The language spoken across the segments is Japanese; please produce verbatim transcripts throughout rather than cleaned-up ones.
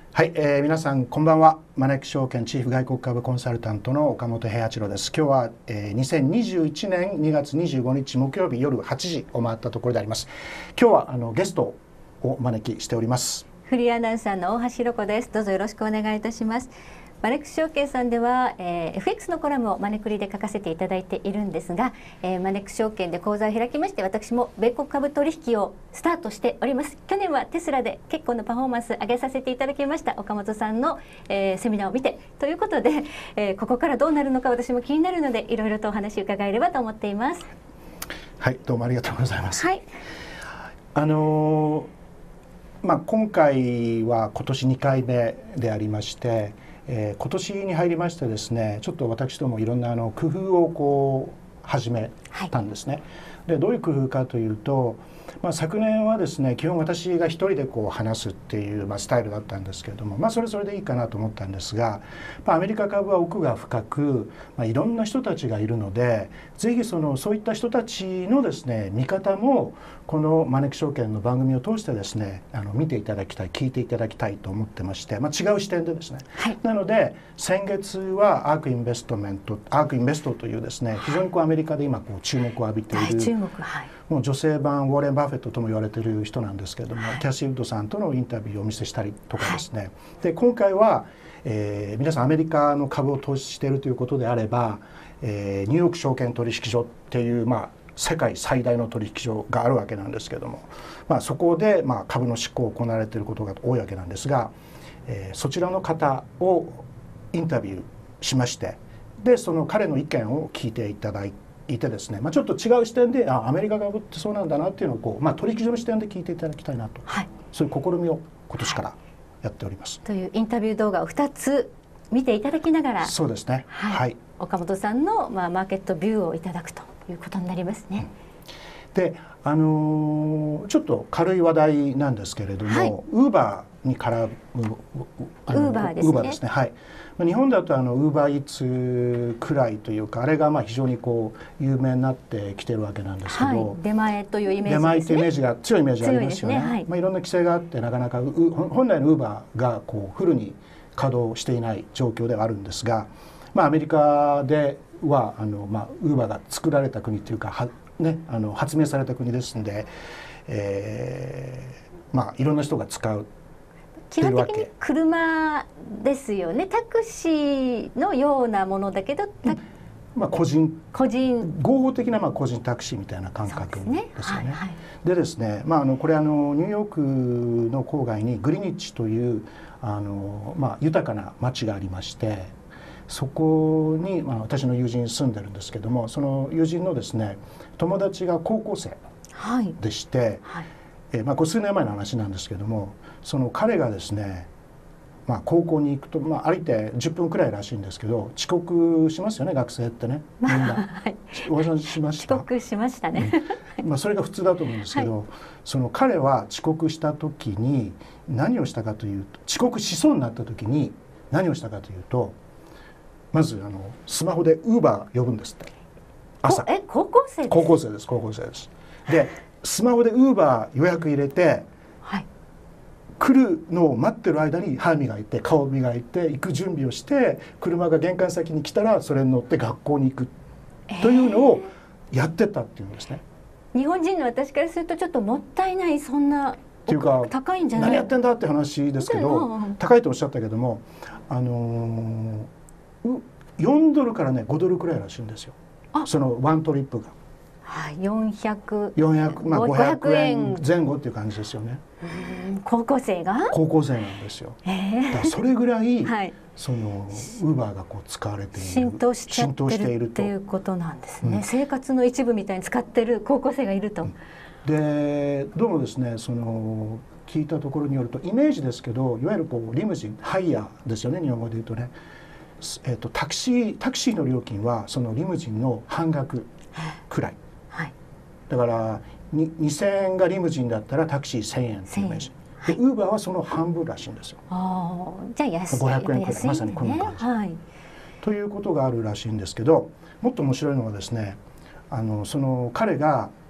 はい、えー、皆さんこんばんは。マネック証券チーフ外国株コンサルタントの岡本平八郎です。今日は、えー、にせんにじゅういちねんにがつにじゅうごにち木曜日夜はちじを回ったところであります。今日はあのゲストをお招きしております。 フリーアナウンサーの大橋ロコです。どうぞよろしくお願いいたします。マネックス証券さんでは、えー、エフエックス のコラムをマネクリで書かせていただいているんですが、えー、マネックス証券で講座を開きまして、私も米国株取引をスタートしております。去年はテスラで結構なパフォーマンス上げさせていただきました岡本さんの、えー、セミナーを見てということで、えー、ここからどうなるのか私も気になるのでいろいろとお話伺えればと思っています。 はい、どうもありがとうございます。 はい、 あのー、まあ今回は今年にかいめでありまして、えー、今年に入りましてですね、ちょっと私どもいろんなあの工夫をこう始めたんですね。はい、でどういう工夫かというと、まあ、昨年はですね基本私が一人でこう話すっていう、まあ、スタイルだったんですけれども、まあ、それそれでいいかなと思ったんですが、まあ、アメリカ株は奥が深く、まあ、いろんな人たちがいるので、ぜひそのそういった人たちのですね見方もこのマネックス証券の番組を通してですねあの見ていただきたい、聞いていただきたいと思ってまして、まあ、違う視点でですね、はい、なので先月はアークインベストメントアークインベストというですね非常にこうアメリカで今こう注目を浴びている、 注目、はい、 もう女性版ウォーレン・バフェットとも言われている人なんですけれども、はい、キャシー・ウッドさんとのインタビューをお見せしたりとかですね、はい、で今回は、えー、皆さんアメリカの株を投資しているということであれば、えー、ニューヨーク証券取引所っていう、まあ、世界最大の取引所があるわけなんですけれども、まあ、そこで、まあ、株の執行を行われていることが多いわけなんですが、えー、そちらの方をインタビューしまして、でその彼の意見を聞いていただいていてですね、まあ、ちょっと違う視点であアメリカ株ってそうなんだなっていうのをこう、まあ、取引所の視点で聞いていただきたいなと、はい、そういう試みを今年からやっております。 というインタビュー動画をふたつ見ていただきながら、 そうですね、はいはい、 岡本さんの、まあ、マーケットビューをいただくということになりますね。 うん、で、あのー、ちょっと軽い話題なんですけれども、ウーバーに絡むウーバーですね。 ウーバーですね、はい。日本だとあのウーバーイーツくらいというか、あれがまあ非常にこう有名になってきてるわけなんですけど、はい、 出前というイメージですね。 出前というイメージが強いイメージがありますよね。い、はい、まあいろんな規制があってなかなか本来のウーバーがこうフルに稼働していない状況ではあるんですが、まあアメリカではあのまあウーバーが作られた国というかはねあの発明された国ですので、えー、まあいろんな人が使う。 基本的に車ですよね。タクシーのようなものだけど、うん、 まあ個人個人合法的なまあ個人タクシーみたいな感覚ですよね。 ですね、はいはい、 でですね、まああのこれあのニューヨークの郊外にグリニッチというあのまあ豊かな町がありまして、そこにまあ私の友人住んでるんですけども、その友人のですね友達が高校生でして、はいはい、えまあこれ数年前の話なんですけども、その彼がですね、まあ、高校に行くと、まあ、歩いてじゅっぷんくらいらしいんですけど、遅刻しますよね学生ってね、みんな、はい、お話ししました。 遅刻しましたね、 うん、まあそれが普通だと思うんですけど、はい、その彼は遅刻した時に何をしたかというと、遅刻しそうになった時に何をしたかというと、まずあのスマホでウーバー呼ぶんですって。朝。 え高校生です？ 高校生です高校生です。でスマホでウーバー予約入れて、はい、来るのを待ってる間に歯磨いて顔磨いて行く準備をして、車が玄関先に来たらそれに乗って学校に行くというのをやってたっていうんですね。 えー、日本人の私からするとちょっともったいない、そんなっていうか高いんじゃない、 何やってんだって話ですけど、高いとおっしゃったけども、あのー、よんドルからねごドルくらいらしいんですよ、そのワントリップが。 はい、よんひゃく、 よんひゃく、まあごひゃくえんぜん後っていう感じですよね。 うん、高校生が？ 高校生なんですよ。えー、だからそれぐらい、はい、そのウーバーがこう使われている、 浸透しちゃってるっていうことなんですね。うん、生活の一部みたいに使ってる高校生がいると。うん、 でどうもですね、その聞いたところによると、イメージですけど、いわゆるこうリムジン、ハイヤーですよね、日本語で言うとね。えーと、タクシータクシーの料金はそのリムジンの半額くらい。だからにせんえんがリムジンだったらタクシーせんえんっていうイメージで、ウーバーはその半分らしいんですよ。 あじゃあ安い、 ごひゃくえんくらい、まさにこの感じ、はい、ということがあるらしいんですけど、もっと面白いのはですね、あのその彼が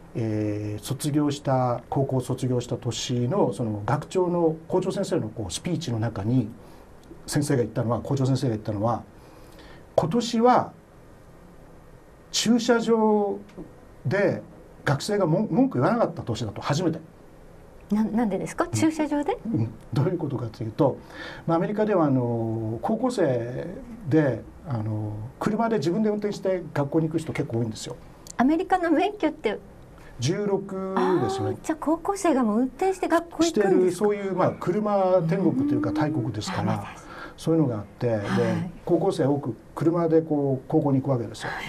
えー、卒業した高校を卒業した年のその学長の校長先生のこうスピーチの中に先生が言ったのは校長先生が言ったのは、今年は駐車場で学生が文句言わなかった年だと、初めて。 な, なんでですか、駐車場で、 うん、どういうことかというと、まあ、アメリカではあの高校生であの車で自分で運転して学校に行く人結構多いんですよ。 アメリカの免許ってじゅうろくですよね。 じゃあ高校生がもう運転して学校行くんですか。 してる、そういう、まあ、車天国というか大国ですから、そういうのがあって、はい、で高校生多く車でこう高校に行くわけですよ。はい、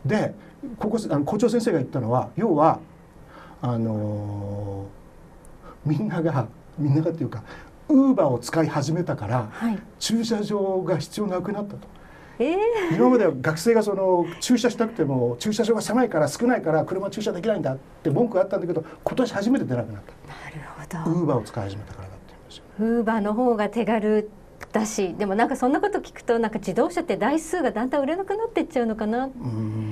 で高校生あの校長先生が言ったのは、要はあのーみんながみんながっていうかウーバーを使い始めたから、はい、駐車場が必要なくなったと。えー、今までは学生がその駐車したくても駐車場が狭いから少ないから車駐車できないんだって文句があったんだけど、今年初めて出なくなった。なるほど。ウーバーを使い始めたからだって言うんですよ。 ウーバーの方が手軽だし、でもなんかそんなこと聞くとなんか自動車って台数がだんだん売れなくなっていっちゃうのかな。 うん、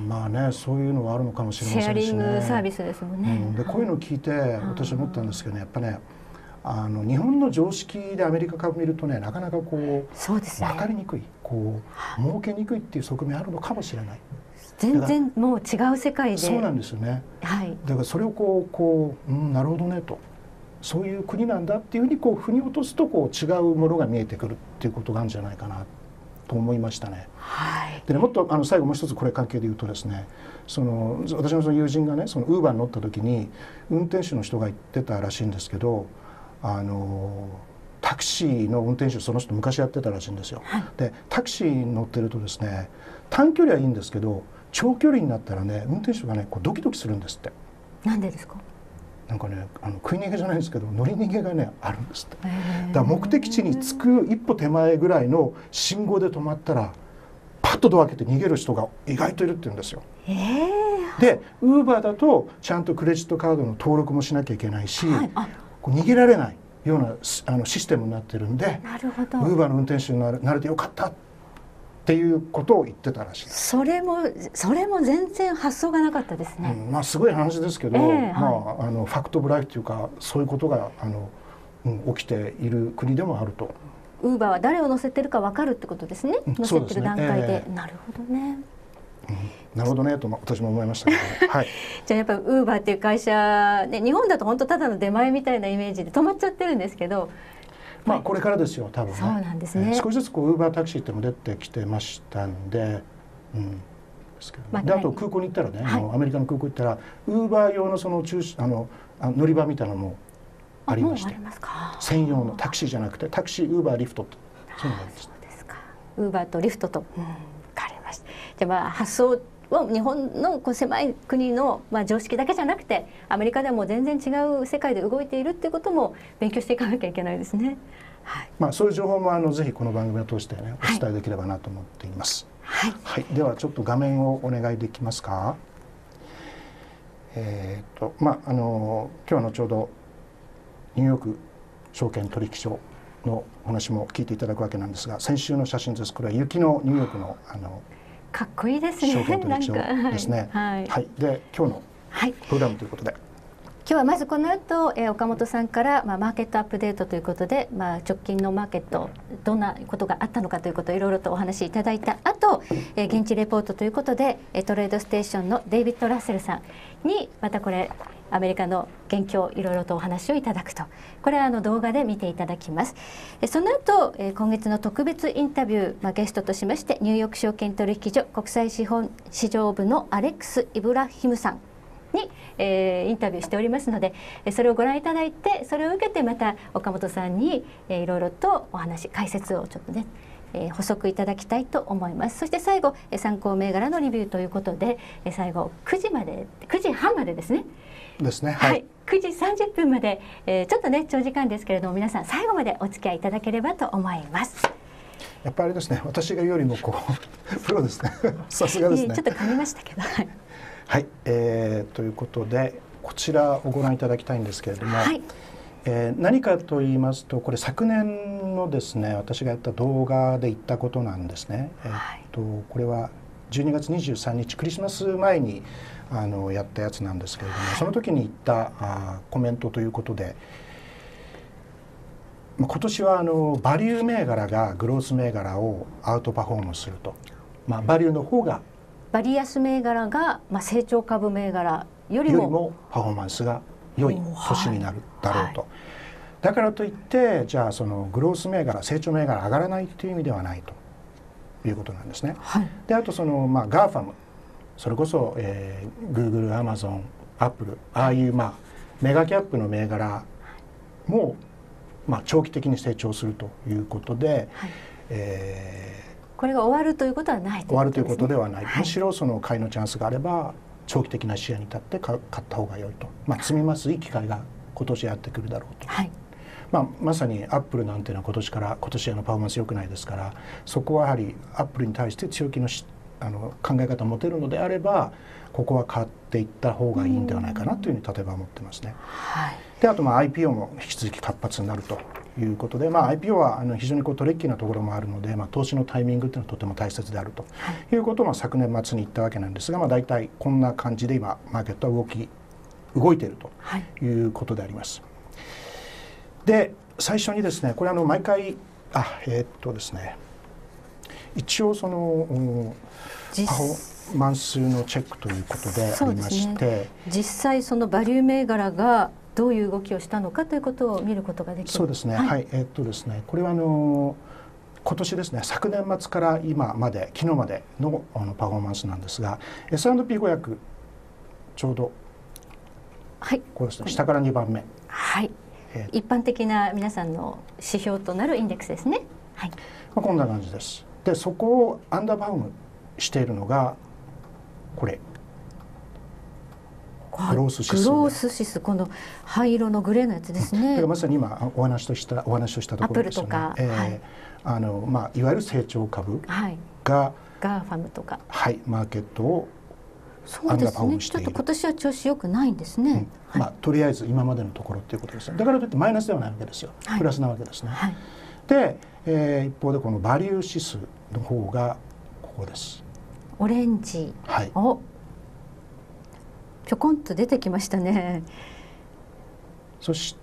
まあね、そういうのはあるのかもしれませんしね。 シェアリングサービスですもんね。 うん、でこういうのを聞いて私思ったんですけどね、やっぱね、あの日本の常識でアメリカ株見るとね、なかなかこう、そうですね、分かりにくい、こう儲けにくいっていう側面あるのかもしれない。 全然もう違う世界で。 そうなんですよね。 はい、 だからそれをこうこう、うん、なるほどねと。そういう国なんだっていうふうにこう腑に落とすと、こう違うものが見えてくるっていうことがあるんじゃないかなと思いましたね。はい、でね、もっとあの最後もう一つこれ関係で言うとですね、その私のその友人がね、そのウーバーに乗った時に運転手の人が言ってたらしいんですけど、あのタクシーの運転手その人昔やってたらしいんですよ。はい、でタクシーに乗ってるとですね、短距離はいいんですけど長距離になったらね、運転手がねこうドキドキするんですって。 なんでですか。 なんかね、あの食い逃げじゃないんですけど乗り逃げがねあるんですって。だから目的地に着く一歩手前ぐらいの信号で止まったらパッとドア開けて逃げる人が意外といるって言うんですよ。えー、でウーバーだとちゃんとクレジットカードの登録もしなきゃいけないし、はい、こう逃げられないようなあのシステムになってるんで、なるほど、ウーバーの運転手になれなれてよかったっていうことを言ってたらしいです。 それもそれも全然発想がなかったですね。 うん、まあすごい話ですけど、えー、まあ、はい、あのファクトオブライフというかそういうことがあの、うん、起きている国でもあると。 ウーバーは誰を乗せてるか分かるってことですね。乗せてる段階で、でね、えー、なるほどね。 うん、なるほどねと私も思いましたけど、はい、 じゃあやっぱウーバーっていう会社、ね、日本だと本当ただの出前みたいなイメージで止まっちゃってるんですけど、 まあこれからですよ多分ね。 そうなんですね。 えー、少しずつこうウーバータクシーっても出てきてましたんで、うん、ですけど、ね、まあ、であと空港に行ったらね、はい、あのアメリカの空港行ったらウーバー用のその駐あの乗り場みたいなのもありまして、専用のタクシーじゃなくてタクシーウーバーリフトってそういうのがありました。 そうですか。ウーバーとリフトと、うん、分かりました。じゃあまあ発想を日本のこう狭い国のまあ常識だけじゃなくてアメリカでも全然違う世界で動いているっていうことも勉強していかなきゃいけないですね。はい、 まあそういう情報もあのぜひこの番組を通してねお伝えできればなと思っています。はい、はい、ではちょっと画面をお願いできますか。えー、とまああの今日は後ほどニューヨーク証券取引所のお話も聞いていただくわけなんですが、先週の写真です。これは雪のニューヨークのあのかっこいいですね。 証券取引所ですね。はい、はい、で今日のプログラムということで、はい、 今日はまずこの後、えー、岡本さんから、まあ、マーケットアップデートということで、まあ、直近のマーケットどんなことがあったのかということをいろいろとお話しいただいた後、えー、現地レポートということでトレードステーションのデイビッド・ラッセルさんにまたこれアメリカの現況いろいろとお話をいただくと、これはあの動画で見ていただきます。その後今月の特別インタビュー、まあ、ゲストとしましてニューヨーク証券取引所国際資本市場部のアレックス・イブラヒムさんに、えー、インタビューしておりますので、それをご覧いただいて、それを受けてまた岡本さんに、えー、いろいろとお話解説をちょっとね、えー、補足いただきたいと思います。そして最後参考銘柄のリビューということで、最後くじまでくじはんまでですねですね、はい、はい、 くじさんじゅっぷんまで、えー、ちょっとね長時間ですけれども皆さん最後までお付き合いいただければと思います。 やっぱりですね、私がよりもこうプロですねさすがですね。 ちょっと噛みましたけどはい、えー、ということでこちらをご覧いただきたいんですけれども、はい、えー、何かと言いますとこれ昨年のですね私がやった動画で言ったことなんですね。はい、えー、とこれはじゅうにがつにじゅうさんにちクリスマス前にあのやったやつなんですけれども、その時に言ったあコメントということで、今年はあのバリュー銘柄がグロース銘柄をアウトパフォームすると、まあ、バリューの方がバリ安銘柄が、まあ、成長株銘柄よりも、 よりもパフォーマンスが良い年になるだろうと、はい、だからといってじゃあそのグロース銘柄成長銘柄上がらないという意味ではないということなんですね。はい、であとその、まあ、ガーファムそれこそ、えー、Google、Amazon、Apple ああいうまあメガキャップの銘柄も、まあ、長期的に成長するということで、はい、えー、 これが終わるということはない、 終わるということではない、はい、むしろその買いのチャンスがあれば長期的な視野に立って買った方が良いと、まあ、積みますいい機会が今年やってくるだろうと、はい、まあ、まさにアップルなんていうのは今年から今年あのパフォーマンス良くないですから、そこはやはりアップルに対して強気のしあの考え方を持てるのであればここは買っていった方がいいんではないかなというふうに例えば思ってますね。はい、であとまあ アイピーオー も引き続き活発になるということで、まあ、アイピーオー はあの非常にこうトリッキーなところもあるので、まあ、投資のタイミングというのはとても大切であるということをまあ昨年末に言ったわけなんですが、まあ、大体こんな感じで今マーケットは動き動いているということであります。はい、で最初にですねこれあの毎回あえー、っとですね一応そのパフォーマンスのチェックということでありまして、ね、 実際そのバリュー銘柄がどういう動きをしたのかということを見ることができる。 そうですね。はい、はい、えー、っとですねこれはあの今年ですね昨年末から今まで昨日まで の, あのパフォーマンスなんですが エスアンドピーごひゃく ちょうど、はい、これですね下からにばんめ、 はい、えー、一般的な皆さんの指標となるインデックスですね。はい、 まあ、こんな感じです。でそこをアンダーバウムしているのがこれグロース指数、 グロース指数、この灰色のグレーのやつですね。 うん、まさに今お話としたお話をしたところですよね。アップルとか、えー、はい、あのまあいわゆる成長株が、はい、 ガーファムとか、 はい、マーケットをアンダーパフォームしている。 ちょっと今年は調子良くないんですね。うん、はい、 まあとりあえず今までのところということですね。だからといってマイナスではないわけですよ。はい、プラスなわけですね。はい、で、えー、一方でこのバリュー指数の方がここです。 オレンジ。はい。お。ぴょこんと出てきましたね。 そして、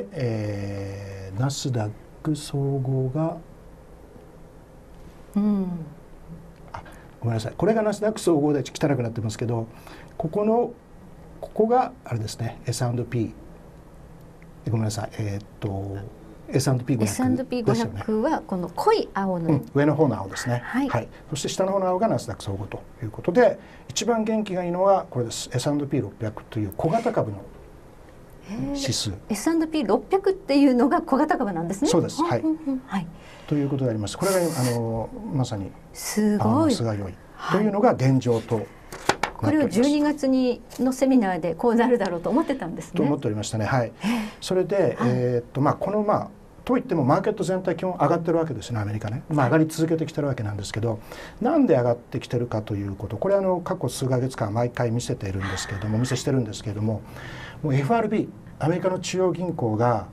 えー、ナスダック総合が、うん、あごめんなさいこれがナスダック総合で汚くなってますけど、ここのここがあれですね エスアンドピー ごめんなさいえー、っと エスアンドピーごひゃく エスアンドピーごひゃくはこの濃い青の、うん、 上の方の青ですね、はいはい、そして下の方の青がナスダック総合ということで、一番元気がいいのはこれです。 エスアンドピーろっぴゃく という小型株の指数。 エスアンドピーろっぴゃく っていうのが小型株なんですね。 そうです、はい、はい、ということであります。これがあのまさにすごいすが良いというのが現状と、はい、 これをじゅうにがつにのセミナーでこうなるだろうと思ってたんですね。 と思っておりましたね。はい。それで、はい、えー、っとまあこのまあといってもマーケット全体基本上がってるわけですね、アメリカね。まあ上がり続けてきてるわけなんですけど、なんで上がってきてるかということ、これあの過去数ヶ月間毎回見せているんですけれども、お見せしてるんですけれども、もう エフアールビー アメリカの中央銀行が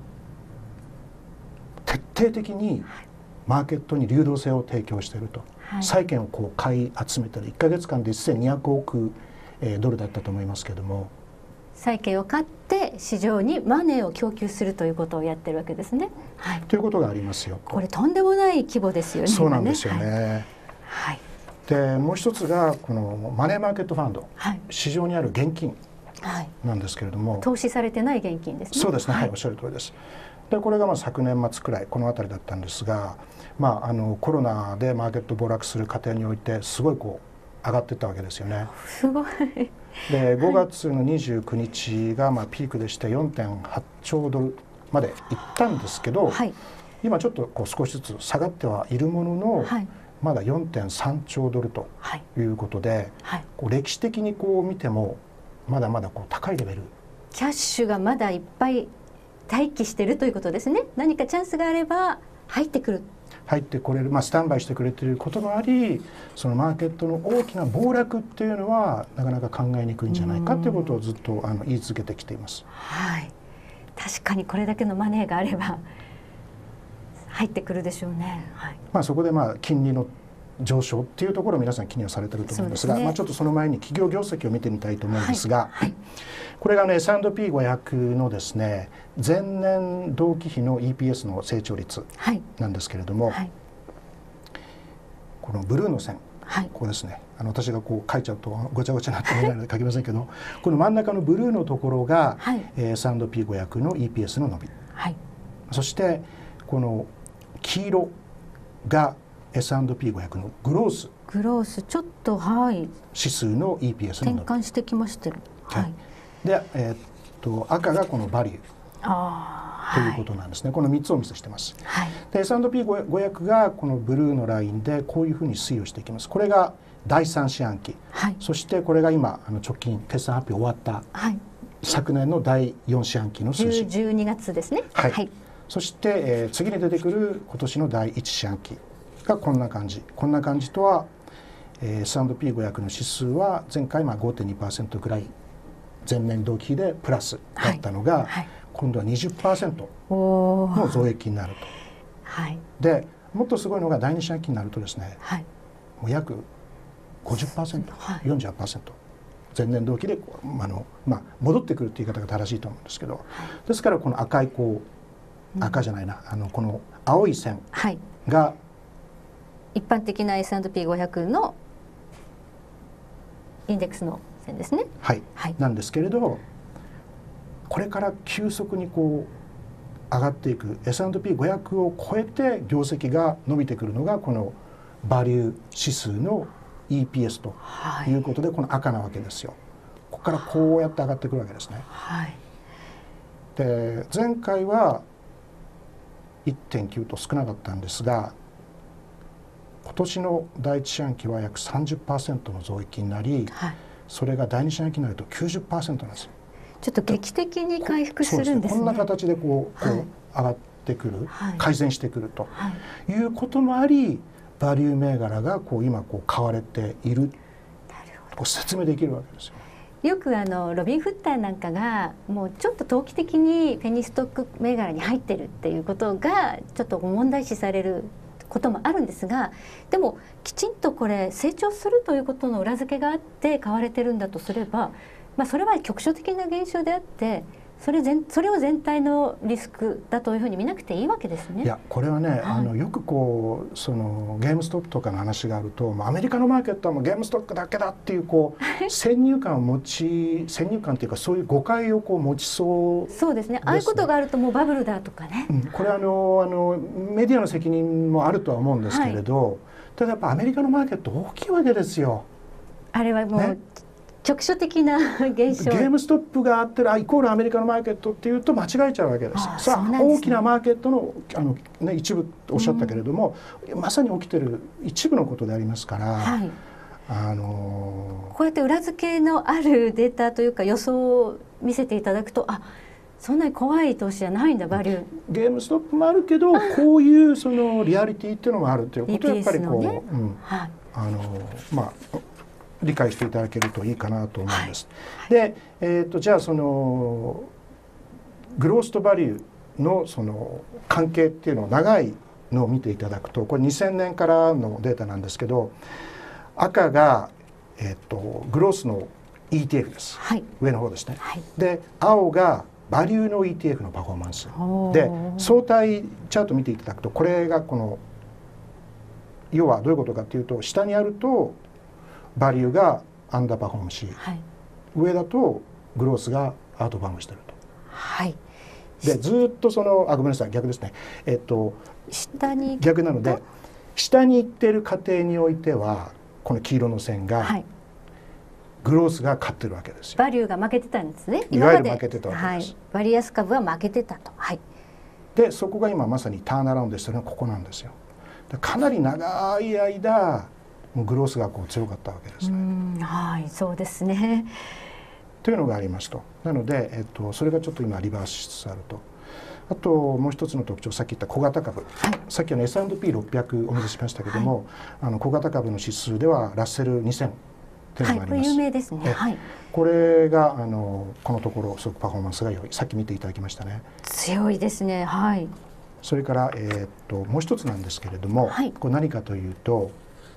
徹底的にマーケットに流動性を提供していると、はい、債券をこう買い集めたりいっかげつかんでせんにひゃくおくドルだったと思いますけれども、 債券を買って市場にマネーを供給するということをやってるわけですね。 はい、ということがありますよ。 これとんでもない規模ですよね。 そうなんですよね。はい、でもう一つがこのマネーマーケットファンド、はい、市場にある現金なんですけれども、はい、 投資されてない現金ですね。 そうですね、はい、おっしゃる通りです。でこれがまあ昨年末くらいこの辺りだったんですが、まあ、あのコロナでマーケット暴落する過程においてすごいこう上がっていったわけですよね。 すごい。 でごがつのにじゅうくにちがまあピークでして よんてんはちちょうドルまでいったんですけど、はい、今ちょっとこう少しずつ下がってはいるものの、はい、まだ よんてんさんちょうドルということで、はい、こう歴史的にこう見てもまだまだこう高いレベル、 キャッシュがまだいっぱい待機しているということですね。何かチャンスがあれば入ってくる、 入ってこれる、まあ、スタンバイしてくれていることもあり、そのマーケットの大きな暴落っていうのはなかなか考えにくいんじゃないかということをずっとあの言い続けてきています。 はい、確かにこれだけのマネーがあれば入ってくるでしょうね。はい、 まあそこでまあ金利の上昇っていうところを皆さん気にはされてると思うんですが、 そうですね、 まあ、ちょっとその前に企業業績を見てみたいと思うんですが、 はいはい、 これがね エスアンドピーごひゃく のですね前年同期比の イーピーエス の成長率なんですけれども、はい、このブルーの線、はい、ここですね、あの私がこう書いちゃうとごちゃごちゃになって見えないので書きませんけどこの真ん中のブルーのところが、はい、エスアンドピーごひゃく の イーピーエス の伸び、はい、そしてこの黄色が エスアンドピーごひゃく のグロースグロースちょっと、はい、 指数の イーピーエス の伸び転換してきましてる、はい、 で、えー、っと赤がこのバリューということなんですね。このみっつをお見せしてます。はい、で エスアンドピーごひゃく がこのブルーのラインでこういうふうに推移をしていきます。これがだいさん四半期、はい、そしてこれが今あの直近決算発表終わった、はい、昨年のだいよん四半期の数字、 じゅうにがつですね。 はい、はい、そして、えー、次に出てくる今年のだいいち四半期がこんな感じ。こんな感じとは、えー、エスアンドピーごひゃく の指数は前回まあ ごてんにパーセント ぐらい前年同期比でプラスだったのが、はいはい、今度は にじゅっパーセント の増益になると。はい、でもっとすごいのがだいに四半期になるとですね、はい、もう約 ごじゅっパーセント、はい、よんじゅうはちパーセント 前年同期であの、まあ、戻ってくるっていう言い方が正しいと思うんですけど、はい、ですからこの赤いこう赤じゃないな、うん、あのこの青い線が、はい、 一般的な エスアンドピーごひゃく のインデックスの線ですね。 はい、はい、なんですけれどこれから急速にこう上がっていく エスアンドピーごひゃく を超えて業績が伸びてくるのがこのバリュー指数の イーピーエス ということで、はい、この赤なわけですよ。ここからこうやって上がってくるわけですね。はい、で前回はいってんきゅうと少なかったんですが今年のだいいち四半期は約 さんじゅっパーセント の増益になり、はい、それがだいに四半期になると きゅうじゅっパーセント なんですよ。 ちょっと劇的に回復するんですね。 こんな形でこう、こう上がってくる、はい、改善してくるということもあり、バリュー銘柄がこう今こう買われている、こう説明できるわけですよ。 よくあのロビン・フッターなんかがもうちょっと投機的にペニーストック銘柄に入ってるっていうことがちょっと問題視されることもあるんですが、でもきちんとこれ成長するということの裏付けがあって買われてるんだとすれば、まあ、それは局所的な現象であってそれ全それを全体のリスクだというふうに見なくていいわけですね。 いやこれはね、はい、あのよくこうそのゲームストップとかの話があると、もうアメリカのマーケットはもうゲームストックだけだっていうこう先入観を持ち先入観っていうかそういう誤解をこう持ちそうですね。 そうですね。ああいうことがあるともうバブルだとかね。 うん、これはあのあのメディアの責任もあるとは思うんですけれど、はい、ただやっぱアメリカのマーケット大きいわけですよ。 あれはもう、ね、局所的な現象。 ゲームストップがあってるイコールアメリカのマーケットっていうと間違えちゃうわけです。ああさあ、ね、大きなマーケットのあの、ね、一部とおっしゃったけれども、うん、まさに起きてる一部のことでありますから、はい、あのー、こうやって裏付けのあるデータというか予想を見せていただくと、あそんなに怖い投資じゃないんだバリュー。 ゲームストップもあるけどこういうそのリアリティっていうのもあるということはやっぱりこう、ね、うん、はい、あのー、まあ理解していただけるといいかなと思うんです。はいはい、で、えー、とじゃあそのグロースとバリューのその関係っていうのを長いのを見ていただくと、これにせんねんからのデータなんですけど、赤が、えー、とグロースの イーティーエフ です。はい、上の方ですね。はい、で青がバリューの イーティーエフ のパフォーマンスで、相対チャート見ていただくと、これがこの要はどういうことかっていうと、下にあるとバリューがアンダーパフォームし、はい、上だとグロースがアウトパフォームしてると。はい、でずっとそのあごめんなさい逆ですね、えっと下に逆なので下に行っている過程においてはこの黄色の線が、はい、グロースが勝ってるわけですよ。 バリューが負けてたんですね。 いわゆる負けてたわけです。はい、 バリアス株は負けてたと。はい、 でそこが今まさにターンアラウンドしてるのはここなんですよ。かなり長い間もうグロースがこう強かったわけですね。 うん、はい、そうですね。 というのがありますと。なので、えっと、それがちょっと今リバースしつつあると。あともう一つの特徴、さっき言った小型株、はい、さっきの エスアンドピーろっぴゃく お見せしましたけども、はい、あの小型株の指数ではラッセルにせんというのがあります。 はい、これ有名ですね。はい、 これがあのこのところすごくパフォーマンスが良い。さっき見ていただきましたね。 強いですね。はい。 それから、えー、っともう一つなんですけれども、はい、これ何かというと、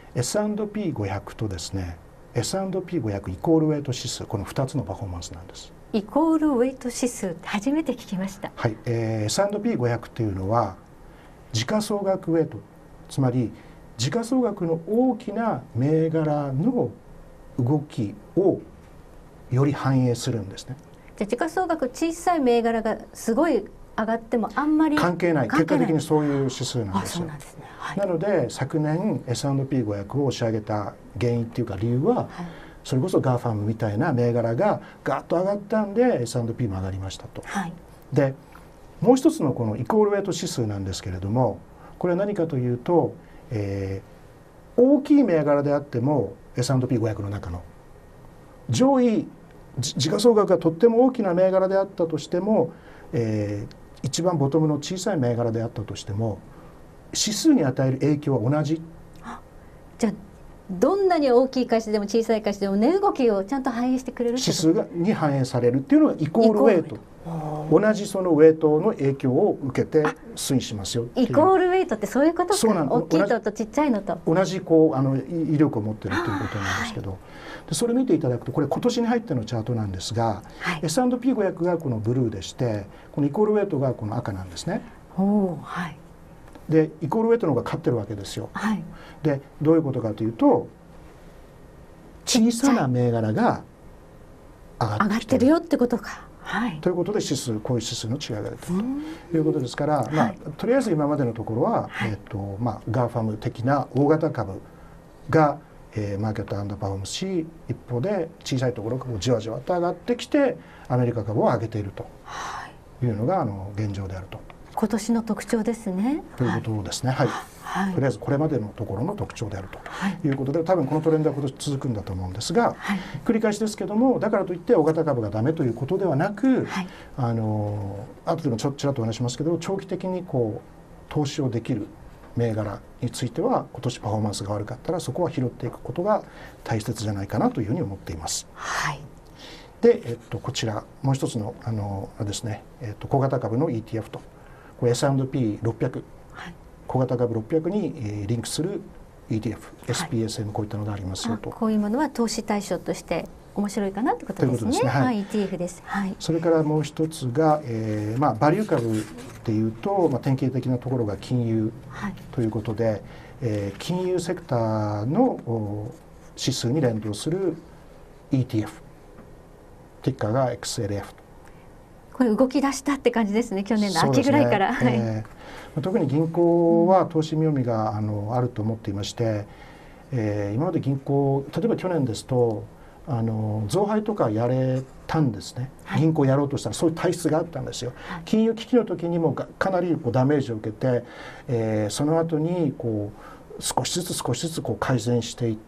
エスアンドピーごひゃく とですね エスアンドピーごひゃく イコールウェイト指数、このふたつのパフォーマンスなんです。 イコールウェイト指数って初めて聞きました。 はい、えー、エスアンドピーごひゃく っていうのは時価総額ウェイト、つまり時価総額の大きな銘柄の動きをより反映するんですね。 じゃあ時価総額小さい銘柄がすごい上がってもあんまり関係ない、結果的にそういう指数なんですよ。 な, ですね、はい、 なので昨年 エスアンドピーごひゃく を押し上げた原因っていうか理由は、はい、それこそガーファムみたいな銘柄がガーッと上がったんで エスアンドピー も上がりましたと。はい、でもう一つのこのイコールウェイト指数なんですけれども、これは何かというと、えー、大きい銘柄であっても エスアンドピーごひゃく の中の上位時価総額がとっても大きな銘柄であったとしても、えー、一番ボトムの小さい銘柄であったとしても指数に与える影響は同じ。 じゃあどんなに大きい会社でも小さい会社でも値動きをちゃんと反映してくれる指数がに反映されるっていうのがイコールウェイト。同じそのウェイトの影響を受けて推移しますよっていう。 イコールウェイトってそういうことか。そうなん、大きいのとちっちゃいのと同じこうあの威力を持っているということなんですけど、はい、でそれ見ていただくとこれ今年に入ってのチャートなんですが、はい、エスアンドピーごひゃく がこのブルーでしてこのイコールウェイトがこの赤なんですね。 お、はい、 でイコールウェイトの方が勝ってるわけですよ。はい、でどういうことかというと小さな銘柄が上がってきてる、 上がってるよってことか。はい、 ということで指数、こういう指数の違いが出てるということですから、まあ、とりあえず今までのところは、はい、えーとまあ、ガーファム的な大型株が、えー、マーケットアンダーパフォーマンスし、一方で小さいところがじわじわと上がってきてアメリカ株を上げているというのがあの現状であると。 今年の特徴ですね。 ということですね。はい、はい、とりあえずこれまでのところの特徴であるということで、多分このトレンドは今年続くんだと思うんですが、はい、繰り返しですけども、だからといって大型株がダメということではなく、はい、あの後でもちょっちらっとお話しますけど、長期的にこう投資をできる銘柄については今年パフォーマンスが悪かったらそこは拾っていくことが大切じゃないかなというふうに思っています。はい、で、えっと、こちらもう一つのあのあれですね、えっと、小型株の イーティーエフ とこれ エスアンドピーろっぴゃく、はい、小型株ろっぴゃくに、えー、リンクする イーティーエフ、はい、エスピーエスエム こういったのがありますよと。 こういうものは投資対象として面白いかなってことですね。ということですね。はいはい、イーティーエフ です。はい、 それからもう一つが、えーまあ、バリュー株っていうと、まあ、典型的なところが金融ということで、はい、えー、金融セクターの指数に連動する イーティーエフ、ティッカーが エックスエルエフ と。 これ動き出したって感じですね。去年の秋ぐらいから。 ね、えー、特に銀行は投資妙味があのあると思っていまして、えー、今まで銀行例えば去年ですとあの増配とかやれたんですね。はい、銀行やろうとしたらそういう体質があったんですよ。はい、金融危機の時にもかなりこうダメージを受けて、えー、その後にこう少しずつ少しずつこう改善していって。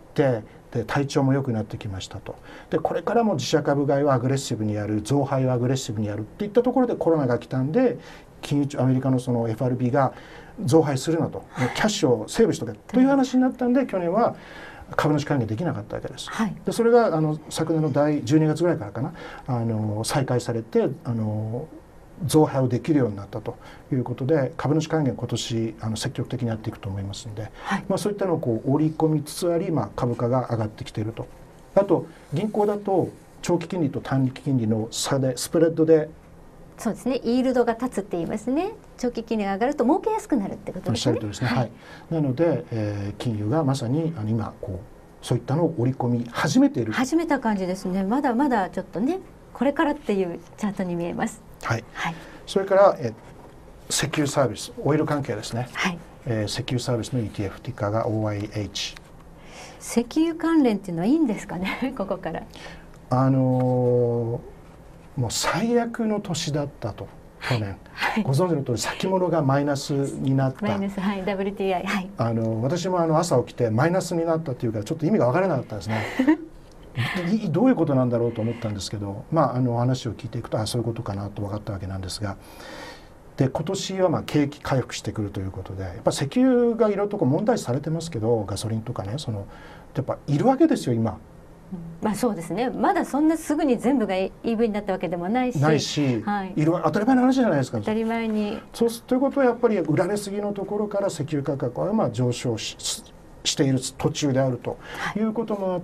で体調も良くなってきましたと。でこれからも自社株買いをアグレッシブにやる、増配をアグレッシブにやるっていったところでコロナが来たんで、金融アメリカのその エフアールビー が増配するなと、キャッシュをセーブしとけという話になったんで、去年は株主還元できなかったわけです。はい、でそれがあの昨年の第じゅうにがつぐらいからかな、あの再開されてあの増配をできるようになったということで、株主還元今年あの積極的にやっていくと思いますので、はい、まあ、そういったのをこう織り込みつつあり、まあ、株価が上がってきていると。あと銀行だと長期金利と短期金利の差でスプレッドで、 そうですね、イールドが立つって言いますね。長期金利が上がると儲けやすくなるってことですね。おっしゃるとおりですね。はい、なので、えー、金融がまさにあの今こうそういったのを織り込み始めている、 始めた感じですね。まだまだちょっとね、これからっていうチャートに見えます。 はい、はい、それからえ石油サービス、オイル関係ですね。はい、えー、石油サービスの イーティーエフ、ティッカーが オーアイエイチ。 石油関連っていうのはいいんですかね、ここから。 あのー、もう最悪の年だったと、去年。はい、ご存知の通り先物がマイナスになった。 マイナス、はい、ダブリューティーアイ、はい。 あの私もあの朝起きてマイナスになったっていうからちょっと意味が分からなかったですね。どういうことなんだろうと思ったんですけど、まあ、あの話を聞いていくとあそういうことかなと分かったわけなんですが、で今年はまあ景気回復してくるということで、やっぱ石油がいろいろとこう問題視されてますけど、ガソリンとかね、そのやっぱいるわけですよ今。 まあそうですね、まだそんなすぐに全部が イーブイ になったわけでもないし、 ないし、はい、いる当たり前の話じゃないですか。 当たり前に。 そうということはやっぱり売られすぎのところから石油価格はまあ上昇ししている途中であるということもあって、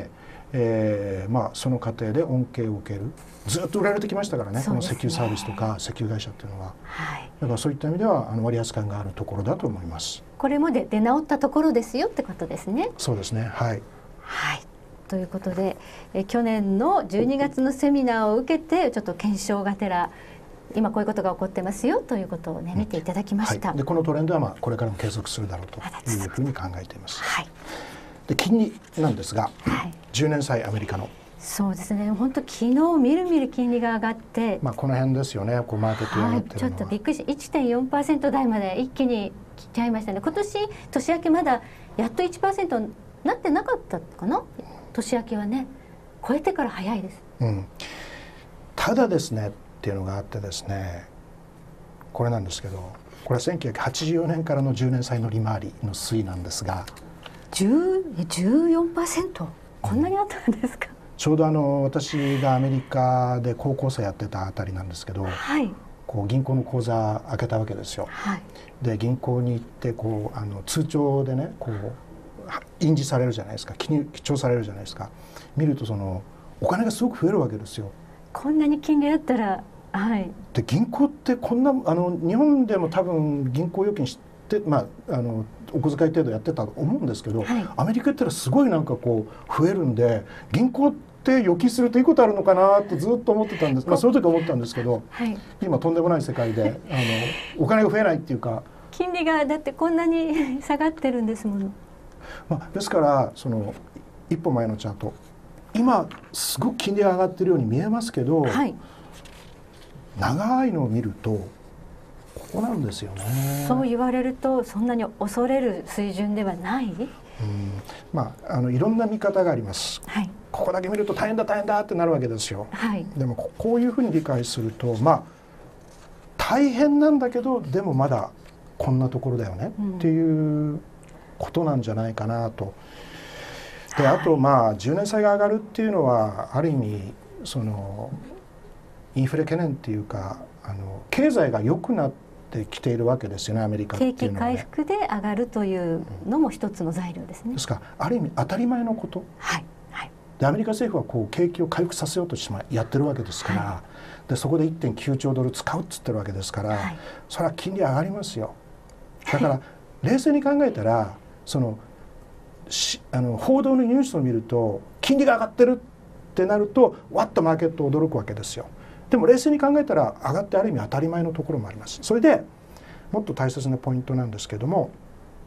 えーまあ、その過程で恩恵を受ける、ずっと売られてきましたからね、この石油サービスとか石油会社っていうのは、はい、だからそういった意味ではあの割安感があるところだと思います。 これもで出直ったところですよってことですね。 そうですね、はい、 はい、ということでえ去年のじゅうにがつのセミナーを受けてちょっと検証がてら今こういうことが起こってますよということをね、見ていただきました。 はい、でこのトレンドはまあこれからも継続するだろうというふうに考えています。 はい、 で金利なんですが、 はい、 じゅうねん債アメリカのそうですね、本当昨日みるみる金利が上がって、 まあこの辺ですよね、こうマーケット読めてるのは、 はい、ちょっとびっくりし いってんよんパーセント 台まで一気に来ちゃいましたね。今年年明けまだやっと いちパーセント なってなかったかな、年明けはね超えてから早いです。 うん、ただですねっていうのがあってですね、これなんですけど、これはせんきゅうひゃくはちじゅうよねんからのじゅうねん債の利回りの推移なんですが、 じゅう、じゅうよんパーセント こんなにあったんですか。 ちょうどあの私がアメリカで高校生やってたあたりなんですけど、 はい、 こう銀行の口座開けたわけですよ。 はい、 で銀行に行ってこうあの通帳でねこう印字されるじゃないですか、記入記帳されるじゃないですか。見るとそのお金がすごく増えるわけですよ。 こんなに金利あったら、はい、 で銀行ってこんなあの日本でも多分銀行預金して、まあ、あのお小遣い程度やってたと思うんですけど、はい、アメリカ行ったらすごいなんかこう増えるんで、銀行って預金するといいことあるのかなってずっと思ってたんです、まあ、その時思ったんですけど、はい、今とんでもない世界であのお金が増えないっていうか、 金利がだってこんなに下がってるんですもの。 まあ、ですからその一歩前のチャート、今すごく金利が上がってるように見えますけど、はい、長いのを見るとここなんですよね。 そう言われるとそんなに恐れる水準ではない。うん、 まああのいろんな見方があります。はい、ここだけ見ると大変だ大変だってなるわけですよ。はい、でもここういうふうに理解すると、まあ大変なんだけどでもまだこんなところだよね、うん、っていうことなんじゃないかなと。であとまあじゅうねん債が上がるっていうのはある意味そのインフレ懸念っていうか、あの経済が良くなってきているわけですよね、アメリカっていうのは、ね、 景気回復で上がるというのも一つの材料ですね。 ですからある意味当たり前のこと、はいはい、でアメリカ政府はこう景気を回復させようとしまやってるわけですから、はい、でそこで いってんきゅうちょうドル使うっつってるわけですから、はい、それは金利上がりますよ。だから冷静に考えたらそのしあの報道のニュースを見ると金利が上がってるってなるとわっとマーケット驚くわけですよ。でも冷静に考えたら上がってある意味当たり前のところもあります。それでもっと大切なポイントなんですけども、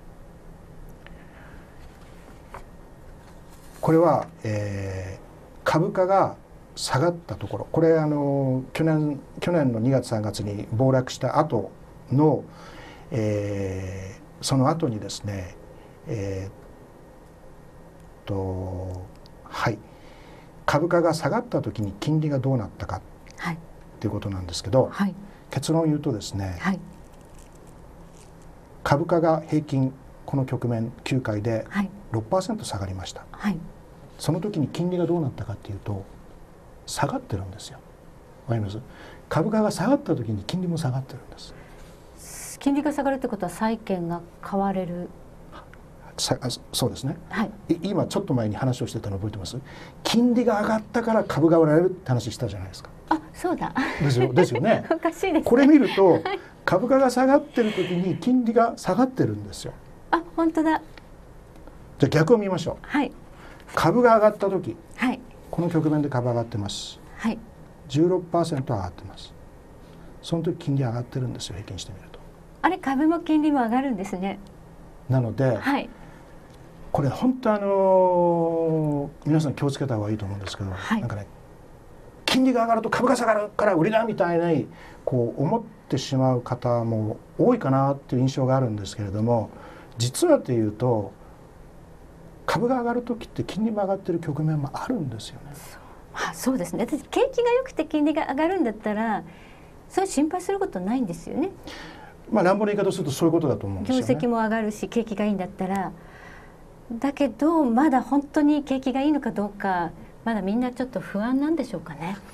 これは、えー、株価が下がったところ、これあの去年去年のにがつさんがつに暴落した後の、えー、その後にですね、えーとはい、株価が下がった時に金利がどうなったかということなんですけど、はい、結論を言うとですね、はい、株価が平均この局面きゅうかいで ろくパーセント 下がりました、はい、その時に金利がどうなったかっていうと下がってるんですよ。わかります？株価が下がった時に金利も下がってるんです。 金利が下がるってことは債券が買われる。 そうですね、はい、今ちょっと前に話をしてたの覚えてます？金利が上がったから株が売られるって話したじゃないですか。 あ、そうだですよ、ですよねおかしいですね。 これ見ると株価が下がってる時に金利が下がってるんですよ。 あ、本当だ。 じゃあ逆を見ましょう、はい、株が上がった時、はい、この局面で株上がってます、はい、じゅうろくパーセント 上がってます。その時金利上がってるんですよ、平均してみると。 あれ、株も金利も上がるんですね。 なので、はい、これ本当あのー、皆さん気をつけた方がいいと思うんですけど、はい、なんかね、金利が上がると株が下がるから売りだみたいにこう思ってしまう方も多いかなっていう印象があるんですけれども、実はというと株が上がる時って金利も上がってる局面もあるんですよね。 あ、そうですね。景気が良くて金利が上がるんだったらそれ心配することないんですよね。 まあ乱暴な言い方をするとそういうことだと思うんですよね。 業績も上がるし景気がいいんだったら。だけどまだ本当に景気がいいのかどうかまだみんなちょっと不安なんでしょうかね。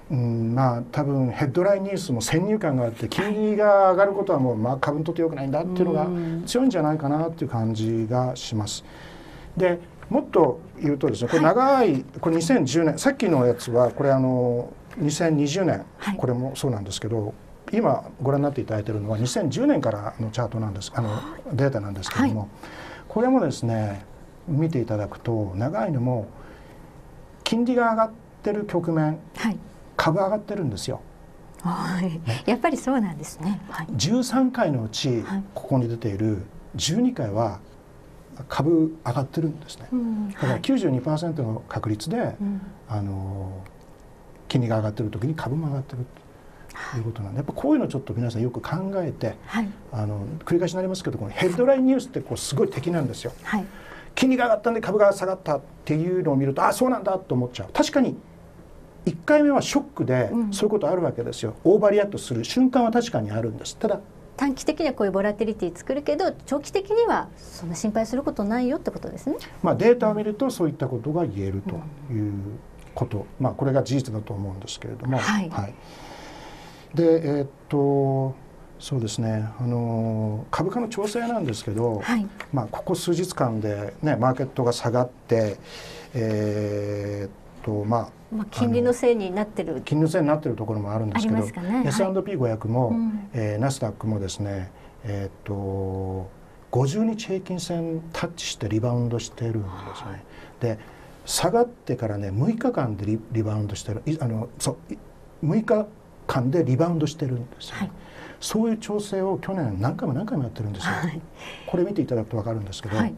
うん、まあ多分ヘッドラインニュースも先入観があって金利が上がることはもうまあ株にとって良くないんだっていうのが強いんじゃないかなっていう感じがします。でもっと言うとですね、これ長い、これにせんじゅうねん、さっきのやつはこれあのにせんにじゅうねん、はい、これもそうなんですけど、今ご覧になっていただいているのはにせんじゅうねんからのチャートなんです、あのデータなんですけれども、はい、これもですね見ていただくと長いのも金利が上がってる局面、はい、株上がってるんですよ。 はい、やっぱりそうなんですね。はい、 じゅうさんかいのうち、はい、ここに出ているじゅうにかいは株上がってるんですね。うん、だから きゅうじゅうにパーセント の確率で、はい、あの金利が上がってる時に株も上がってるということなんで、やっぱこういうのちょっと皆さんよく考えて、はい、あの繰り返しになりますけど、このヘッドラインニュースってこうすごい敵なんですよ。はい、金利が上がったんで株が下がったっていうのを見ると、あ、そうなんだと思っちゃう。確かにいっかいめはショックでそういうことあるわけですよ。うん、オーバーリアクトする瞬間は確かにあるんです。ただ短期的にはこういうボラティリティ作るけど、長期的にはそんな心配することないよってことですね。 まあデータを見るとそういったことが言えるということ、うん、まあこれが事実だと思うんですけれども、はい、はい、でえー、っとそうですね、あの株価の調整なんですけど、はい、まあここ数日間でねマーケットが下がって、えー、っとまあまあ、金利のせいになってる金利のせいになってるところもあるんですけど、ね、エスアンドピーごひゃく も、うん、えー、ナスダックもですね、えー、っとごじゅうにち平均線タッチしてリバウンドしてるんですね。はい、で下がってからねむいかかんで リ, リバウンドしてるあのそうむいかかんでリバウンドしてるんですよ、ね。はい、そういう調整を去年何回も何回もやってるんですよ。はい、これ見ていただくと分かるんですけど、はい、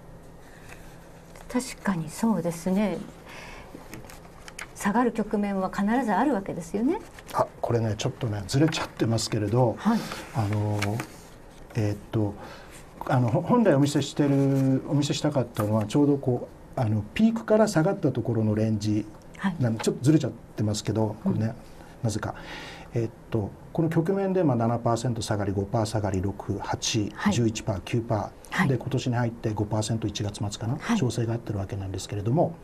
確かにそうですね。下がる局面は必ずあるわけですよね。 あ、これねちょっとねずれちゃってますけれど、はい、あのえー、っとあの本来お見せしてるお見せしたかったのはちょうどこうあのピークから下がったところのレンジ、はい、なんでちょっとずれちゃってますけど、これね、うん、なぜか、えー、っとこの局面でまあ ななパーセント 下がり ごパーセント 下がりろく、はち、はい、じゅういちパーセント、きゅうパーセント、はい、で今年に入って ごパーセントいちがつ末かな、はい、調整があってるわけなんですけれども。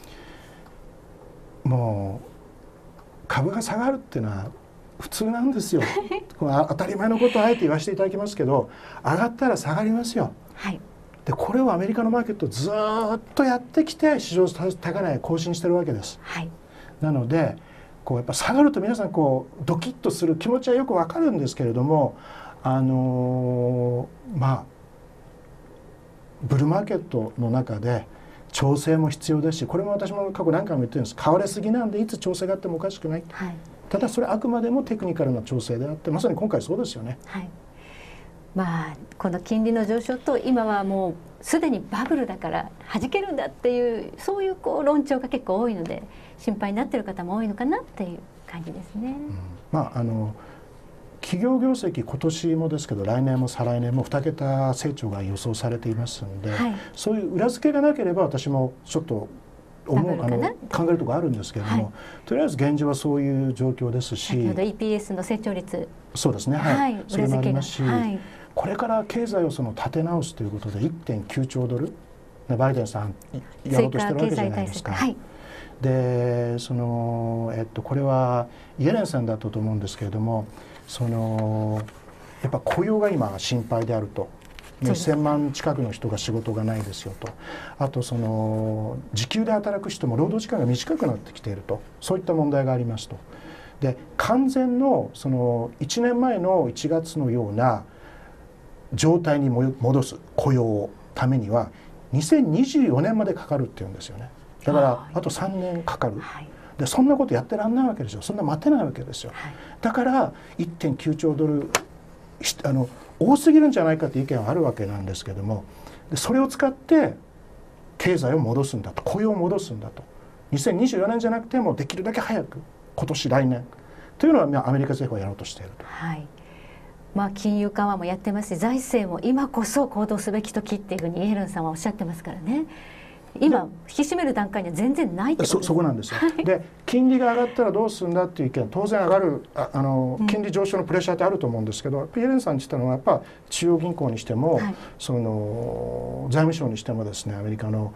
もう株が下がるっていうのは普通なんですよ。これ当たり前のことをあえて言わせていただきますけど、上がったら下がりますよ。はい、でこれをアメリカのマーケットずっとやってきて市場高値更新してるわけです。はい、なのでこうやっぱ下がると皆さんこうドキッとする気持ちはよくわかるんですけれども、あのー、まあブルーマーケットの中で調整も必要ですし、これも私も過去何回も言ってるんです。買われすぎなんでいつ調整があってもおかしくない、はい、ただそれあくまでもテクニカルな調整であって、まさに今回そうですよね。はい、 まあこの金利の上昇と今はもうすでにバブルだから弾けるんだっていうそういうこう論調が結構多いので心配になっている方も多いのかなっていう感じですね。うん、 まああの企業業績今年もですけど来年も再来年もに桁成長が予想されていますので、はい、そういう裏付けがなければ私もちょっと思うあの考えるところあるんですけれども、はい、とりあえず現状はそういう状況ですし、 先ほど イーピーエス の成長率そうですね、はいはい、それもありますし、はい、これから経済をその立て直すということで いってんきゅうちょうドル、ね、バイデンさんやろうとしてるわけじゃないですか。はい、でその、えっと、これはイエレンさんだったと思うんですけれども、そのやっぱ雇用が今心配であると、せんまん近くの人が仕事がないですよと、あとその時給で働く人も労働時間が短くなってきていると、そういった問題がありますと。で完全のそのいちねんまえのいちがつのような状態に戻す雇用をためにはにせんにじゅうよねんまでかかるっていうんですよね。だからあとさんねんかかる。はい、でそんなことやってらんないわけですよ。そんな待てないわけですよ。はい、だから いってんきゅうちょうドルあの多すぎるんじゃないかという意見はあるわけなんですけども、でそれを使って経済を戻すんだと、雇用を戻すんだと、にせんにじゅうよねんじゃなくてもできるだけ早く今年来年というのはアメリカ政府はやろうとしていると。はい、 まあ、金融緩和もやってますし財政も今こそ行動すべき時っていうふうにイエレンさんはおっしゃってますからね。今引き締める段階には全然ないってことです。 そ, そこなんですよ。で金利が上がったらどうするんだっていう意見は当然上がる、ああの金利上昇のプレッシャーってあると思うんですけど、イエレンさんに言ったのはやっぱ中央銀行にしても、はい、その財務省にしてもですね、アメリカの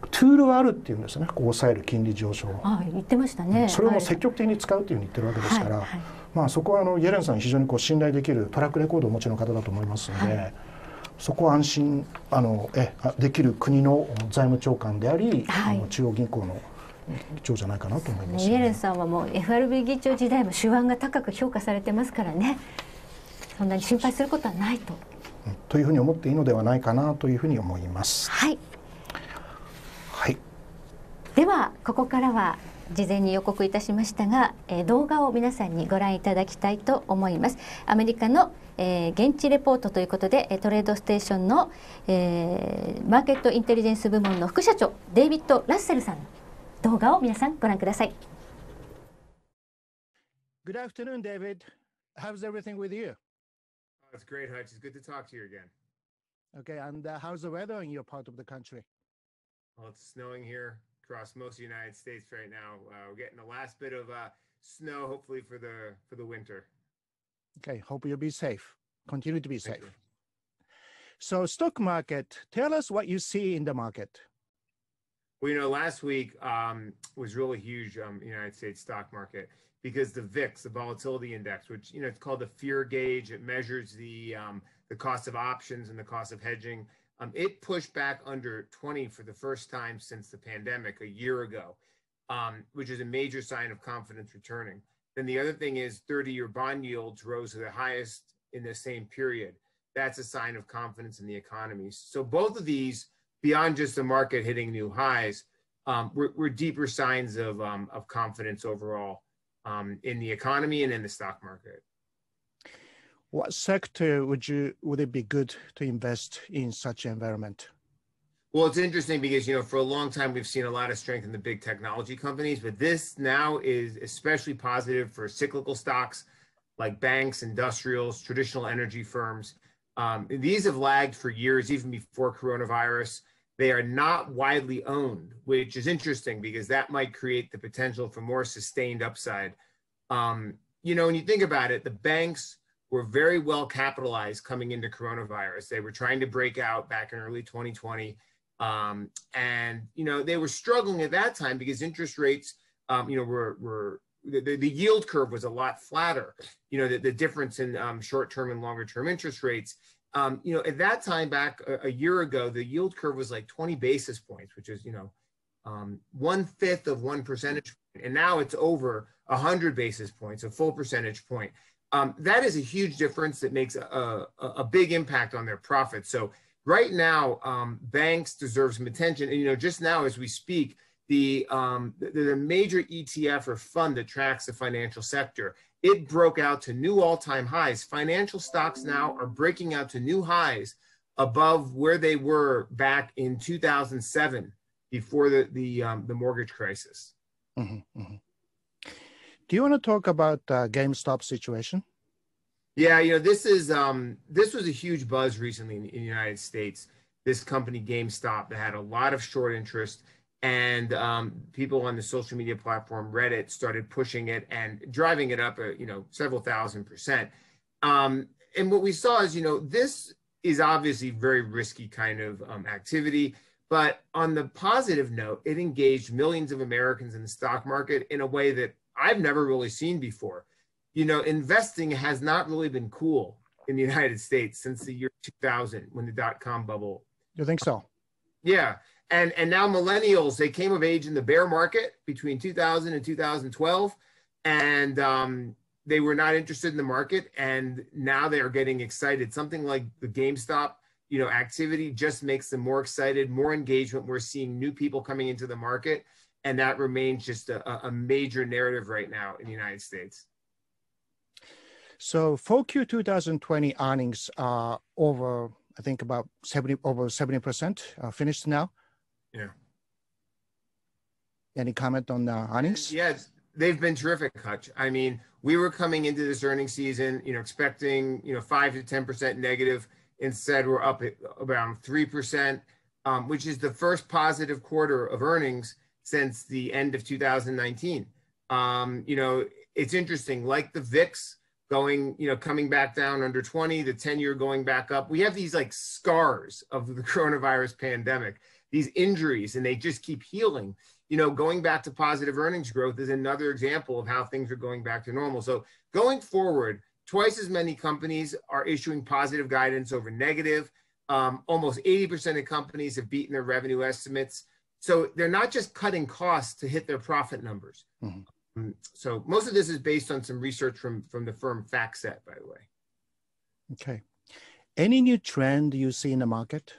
ツールはあるっていうんですね、こう抑える金利上昇を。 あ、言ってましたね。 それをもう積極的に使うというふうに言ってるわけですから、はいはい、まあ、そこはあのイエレンさん非常にこう信頼できるトラックレコードをお持ちの方だと思いますので、はい、そこは安心あのえできる国の財務長官であり、はい、あの中央銀行の議長じゃないかなと思います、ね、 イエレンさんはもう エフアールビー 議長時代も手腕が高く評価されてますからね、そんなに心配することはないと、 うん、というふうに思っていいのではないかなというふうに思います。 はい、 はい、 ではここからは事前に予告いたしましたが、えー、動画を皆さんにご覧いただきたいと思います。アメリカの、えー、現地レポートということで、トレードステーションの、えー、マーケットインテリジェンス部門の副社長デイビッド・ラッセルさんの動画を皆さんご覧ください。 Good afternoon, David. How's everything with you? Oh, it's great, Hutch. It's good to talk to you again. Okay, and uh, how's the weather in your part of the country? Well, it's snowing here across most of the United States right now. Uh, we're getting the last bit of uh, snow, hopefully for the for the winter. Okay, hope you'll be safe. Continue to be Thank safe. you. So, stock market. Tell us what you see in the market. Well, you know, last week um, was really huge um, in the United States stock market because the V I X, the volatility index, which, you know, it's called the fear gauge. It measures the um, the cost of options and the cost of hedging. Um, it pushed back under twenty for the first time since the pandemic a year ago, um, which is a major sign of confidence returning. Then the other thing is thirty-year bond yields rose to the highest in the same period. That's a sign of confidence in the economy. So both of these, beyond just the market hitting new highs, um, were, were deeper signs of, um, of confidence overall um, in the economy and in the stock market. What sector would you would it be good to invest in such an environment? Well, it's interesting because, you know, for a long time, we've seen a lot of strength in the big technology companies, but this now is especially positive for cyclical stocks like banks, industrials, traditional energy firms. Um, these have lagged for years, even before coronavirus. They are not widely owned, which is interesting because that might create the potential for more sustained upside. Um, you know, when you think about it, the banks were very well capitalized coming into coronavirus. They were trying to break out back in early twenty twenty. Um, and, you know, they were struggling at that time because interest rates, um, you know, were, were the, the yield curve was a lot flatter, you know, the, the difference in um, short-term and longer-term interest rates. Um, you know, at that time back a, a year ago, the yield curve was like twenty basis points, which is, you know, um, one-fifth of one percentage point. And now it's over one hundred basis points, a full percentage point. Um, that is a huge difference that makes a, a, a big impact on their profits. So right now, um, banks deserve some attention. And, you know, just now as we speak, the, um, the, the major E T F or fund that tracks the financial sector, it broke out to new all-time highs. Financial stocks now are breaking out to new highs above where they were back in two thousand seven before the, the, um, the mortgage crisis. Mm-hmm, mm-hmm. Do you want to talk about uh, GameStop situation? Yeah, you know, this is um, this was a huge buzz recently in, in the United States. This company, GameStop, that had a lot of short interest, and um, people on the social media platform Reddit started pushing it and driving it up, uh, you know, several thousand percent. Um, and what we saw is, you know, this is obviously very risky kind of um, activity. But on the positive note, it engaged millions of Americans in the stock market in a way that I've never really seen before. You know, investing has not really been cool in the United States since the year two thousand when the dot-com bubble. You think so? Yeah. And, and now millennials, they came of age in the bear market between two thousand and two thousand twelve. And um, they were not interested in the market. And now they are getting excited. Something like the GameStop, you know, activity just makes them more excited, more engagement. We're seeing new people coming into the market. And that remains just a, a major narrative right now in the United States. So four Q twenty twenty earnings are over, I think about seventy, over seventy percent uh, finished now. Yeah. Any comment on the earnings? Yes, they've been terrific, Hutch. I mean, we were coming into this earnings season, you know, expecting, you know, five to ten percent negative. Instead, we're up at around three percent, um, which is the first positive quarter of earnings since the end of two thousand nineteen. Um, you know, it's interesting, like the V I X going, you know, coming back down under twenty, the ten year going back up. We have these like scars of the coronavirus pandemic these injuries and they just keep healing. You know, going back to positive earnings growth is another example of how things are going back to normal. So going forward, twice as many companies are issuing positive guidance over negative. Um, almost eighty percent of companies have beaten their revenue estimates. So they're not just cutting costs to hit their profit numbers. Mm-hmm. So most of this is based on some research from, from the firm FactSet, by the way. Okay. Any new trend you see in the market?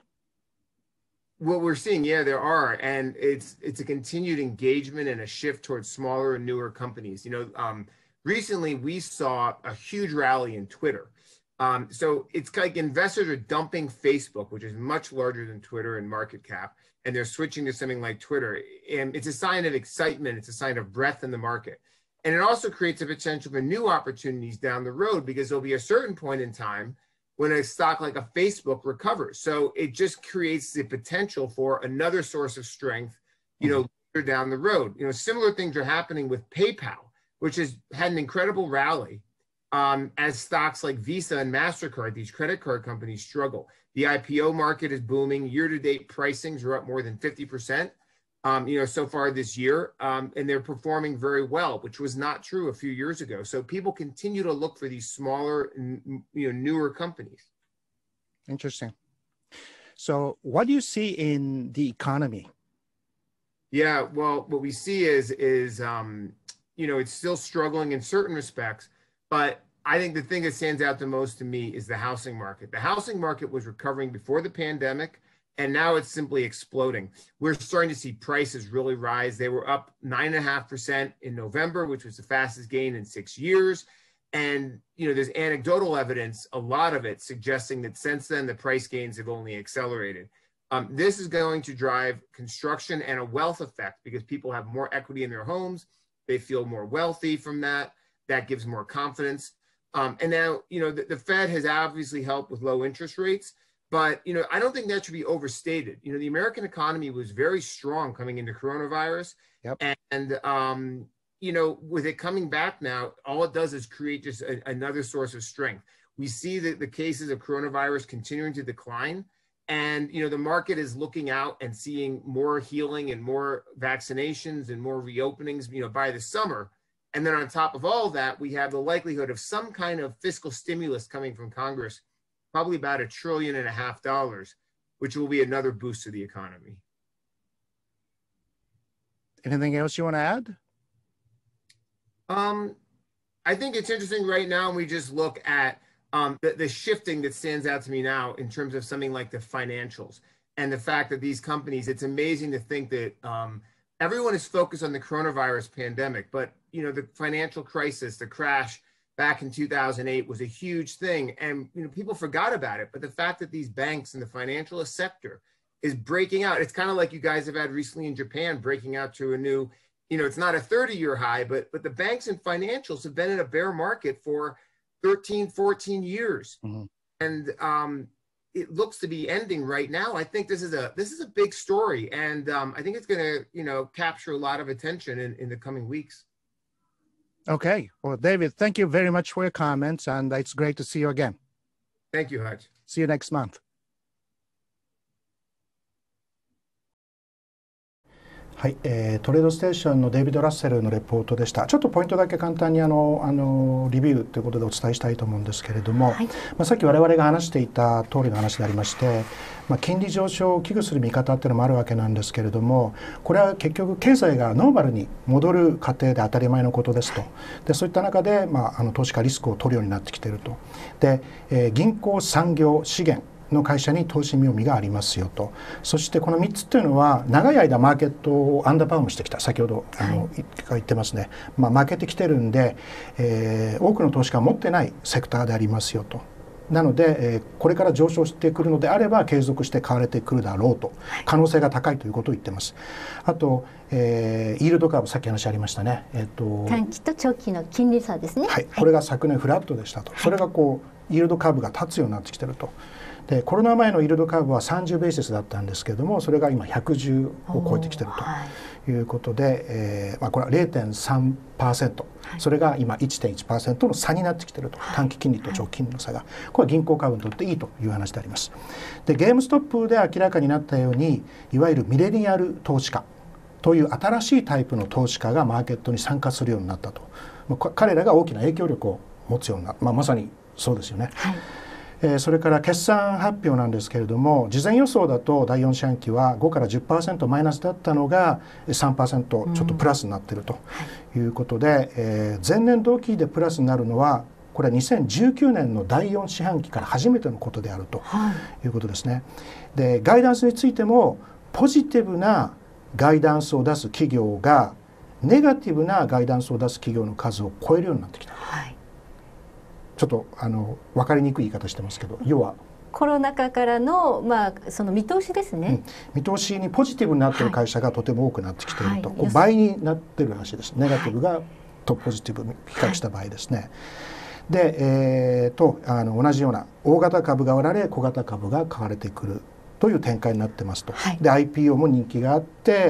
What we're seeing, yeah, there are, and it's it's a continued engagement and a shift towards smaller and newer companies. You know, um, recently we saw a huge rally in Twitter. Um, so it's like investors are dumping Facebook, which is much larger than Twitter in market cap, and they're switching to something like Twitter. And it's a sign of excitement. It's a sign of breadth in the market. And it also creates a potential for new opportunities down the road, because there'll be a certain point in time when a stock like a Facebook recovers. So it just creates the potential for another source of strength, you know, later down the road. You know, similar things are happening with PayPal, which has had an incredible rally um, as stocks like Visa and MasterCard, these credit card companies, struggle. The I P O market is booming. Year-to-date pricings are up more than fifty percent, um, you know, so far this year, um, and they're performing very well, which was not true a few years ago. So people continue to look for these smaller, you know, newer companies. Interesting. So what do you see in the economy? Yeah, well, what we see is, is um, you know, it's still struggling in certain respects, but I think the thing that stands out the most to me is the housing market. The housing market was recovering before the pandemic, and now it's simply exploding. We're starting to see prices really rise. They were up nine and a half percent in November, which was the fastest gain in six years. And, you know, there's anecdotal evidence, a lot of it suggesting that since then, the price gains have only accelerated. Um, this is going to drive construction and a wealth effect, because people have more equity in their homes. They feel more wealthy from that. That gives more confidence. Um, and now, you know, the, the Fed has obviously helped with low interest rates, but, you know, I don't think that should be overstated. You know, the American economy was very strong coming into coronavirus. Yep. And, um, you know, with it coming back now, all it does is create just a, another source of strength. We see that the cases of coronavirus continuing to decline. And, you know, the market is looking out and seeing more healing and more vaccinations and more reopenings, you know, by the summer. And then on top of all that, we have the likelihood of some kind of fiscal stimulus coming from Congress, probably about a trillion and a half dollars, which will be another boost to the economy. Anything else you want to add? Um, I think it's interesting right now, and we just look at um, the, the shifting that stands out to me now in terms of something like the financials and the fact that these companies, it's amazing to think that um, everyone is focused on the coronavirus pandemic, but you know, the financial crisis, the crash back in two thousand eight was a huge thing. And, you know, people forgot about it. But the fact that these banks and the financial sector is breaking out, it's kind of like you guys have had recently in Japan, breaking out to a new, you know, it's not a thirty year high, but, but the banks and financials have been in a bear market for thirteen, fourteen years. Mm-hmm. And um, it looks to be ending right now. I think this is a, this is a big story. And um, I think it's going to, you know, capture a lot of attention in, in the coming weeks. Okay. Well, David, thank you very much for your comments, and it's great to see you again. Thank you, Hutch. See you next month. はい、えー、トレードステーションのデイビッド・ラッセルのレポートでした。ちょっとポイントだけ簡単にあのあのリビューということでお伝えしたいと思うんですけれども、はい、まあ、さっき我々が話していた通りの話でありまして、まあ、金利上昇を危惧する見方っていうのもあるわけなんですけれども、これは結局経済がノーマルに戻る過程で当たり前のことですと。でそういった中で、まあ、あの投資家リスクを取るようになってきていると。で、えー、銀行、産業、資源の会社に投資妙味がありますよと。そしてこのみっつっていうのは長い間マーケットをアンダーパフォームしてきた、先ほどあの、はい、言ってますね、まあ、負けてきてるんで、えー、多くの投資家が持ってないセクターでありますよと。なので、えー、これから上昇してくるのであれば継続して買われてくるだろうと、可能性が高いということを言ってます。あと、えー、イールドカーブ、さっき話ありましたね、えー、と短期と長期の金利差ですね、 はい、これが昨年フラットでしたと、はい、それがこうイールドカーブが立つようになってきてると。でコロナ前のイールドカーブはさんじゅうベーシスだったんですけれども、それが今ひゃくじゅうを超えてきてるということで、えーまあ、これは れいてんさんパーセント、はい、それが今 いってんいちパーセント の差になってきていると、はい、短期金利と長期金利の差が、これは銀行株にとっていいという話であります。でゲームストップで明らかになったように、いわゆるミレニアル投資家という新しいタイプの投資家がマーケットに参加するようになったと、彼らが大きな影響力を持つようになる、まあ、まさにそうですよね。はい、えー、それから決算発表なんですけれども、事前予想だとだいよん四半期はごから じゅっパーセント マイナスだったのが さんパーセント ちょっとプラスになっているということで、うん、はい、えー、前年同期でプラスになるのはこれはにせんじゅうきゅうねんのだいよん四半期から初めてのことであるということですね。でガイダンスについてもポジティブなガイダンスを出す企業がネガティブなガイダンスを出す企業の数を超えるようになってきた。はい、ちょっとあの分かりにくい言い方してますけど、要はコロナ禍からの、まあ、その見通しですね、 うん、見通しにポジティブになっている会社がとても多くなってきていると、はい、こう倍になっている話です。ネガティブがとポジティブに比較した場合ですね。はい、で、えー、とあの同じような大型株が売られ小型株が買われてくるという展開になってますと。はい、で アイピーオー も人気があって、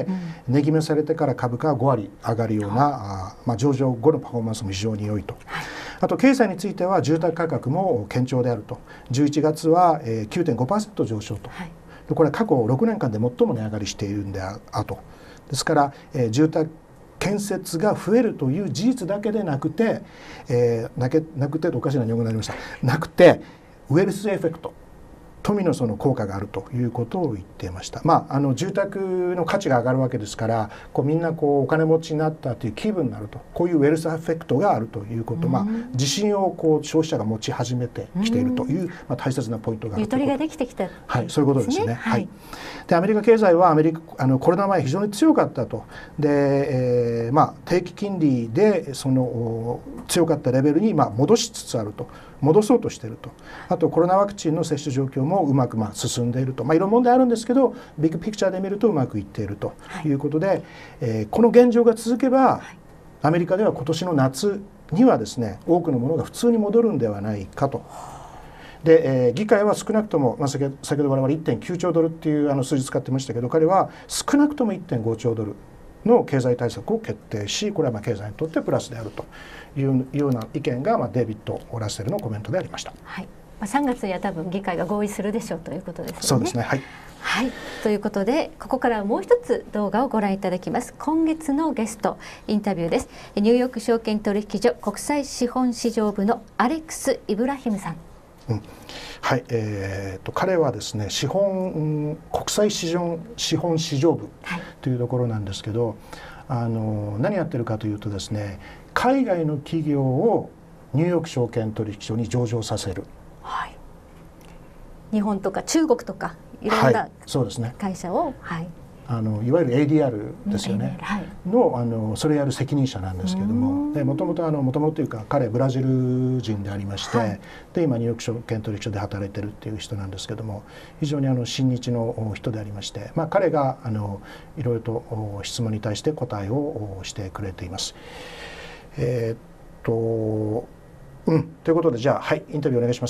うん、値決めされてから株価がご割上がるような、はい、あまあ、上場後のパフォーマンスも非常に良いと。はい、あと経済については住宅価格も堅調であると。じゅういちがつは きゅうてんごパーセント 上昇と。はい、でこれは過去ろくねんかんで最も値上がりしているんであと。ですから、えー、住宅建設が増えるという事実だけでなくて、えー、なけなくてとおかしな日本語になりました。なくてウェルスエフェクト、富のその効果があるということを言っていました。まあ、あの住宅の価値が上がるわけですから、こうみんなこうお金持ちになったという気分になると、こういうウェルスエフェクトがあるということ、まあ、自信をこう消費者が持ち始めてきているという、まあ、大切なポイントがあるゆとりができてきた、 はい、そういうことですね。はい、でアメリカ経済はアメリカあのコロナ前非常に強かったと。で、えーまあ、低基金利でその強かったレベルにまあ戻しつつあると。戻そうとしていると。あとコロナワクチンの接種状況もうまくまあ進んでいると。まあ、いろんな問題あるんですけど、ビッグピクチャーで見るとうまくいっているということで、はい、えー、この現状が続けば、アメリカでは今年の夏にはですね、多くのものが普通に戻るんではないかと。で、えー、議会は少なくとも、まあ、先ほど我々 いってんきゅうちょうドルっていうあの数字使ってましたけど、彼は少なくとも いってんごちょうドルの経済対策を決定し、これはまあ経済にとってプラスであるというような意見が、まあ、デイビッド・ラッセルのコメントでありました。 はい、まあ、さんがつには多分議会が合意するでしょうということですよね。 そうですね。はい。 はい、ということでここからはもう一つ動画をご覧いただきます。今月のゲストインタビューです。ニューヨーク証券取引所国際資本市場部のアレックス・イブラヒムさん。 うん、はい、えー、と彼はですね、資本、うん、国際資本資本市場部というところなんですけど、はい、あの何やってるかというとですね、海外の企業をニューヨーク証券取引所に上場させる。はい、 日本とか中国とかいろんな会社を、はい、 あのいわゆる エーディーアール ですよね、はい、の, あのそれやる責任者なんですけれども、もともともともとというか彼ブラジル人でありまして、はい、で今ニューヨーク証券取引所で働いてるっていう人なんですけども、非常にあの親日の人でありまして、まあ、彼があのいろいろと質問に対して答えをしてくれています。えー、っとうんということで、じゃあはいインタビューお願いします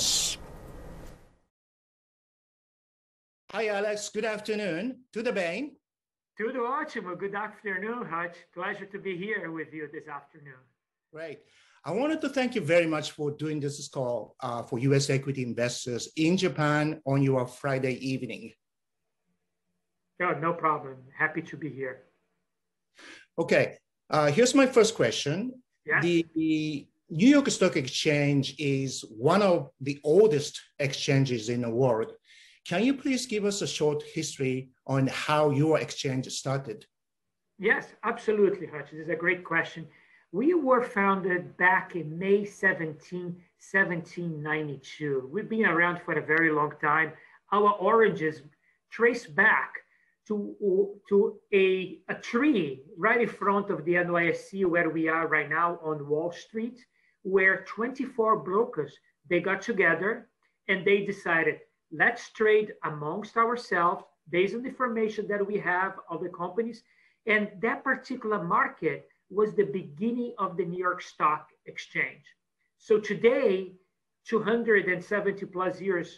。Hi Alex, good afternoon. To the Bain. To the Archima, good afternoon, Hutch. Pleasure to be here with you this afternoon. Great. I wanted to thank you very much for doing this call uh, for U S equity investors in Japan on your Friday evening. No, no problem. Happy to be here. Okay. Uh, here's my first question. Yes? The, the New York Stock Exchange is one of the oldest exchanges in the world. Can you please give us a short history on how your exchange started? Yes, absolutely, Hutch. This is a great question. We were founded back in May seventeenth, seventeen ninety-two. We've been around for a very long time. Our origins trace back to, to a, a tree right in front of the N Y S E where we are right now on Wall Street, where twenty-four brokers, they got together and they decided, let's trade amongst ourselves based on the information that we have of the companies. And that particular market was the beginning of the New York Stock Exchange. So today, two hundred seventy plus years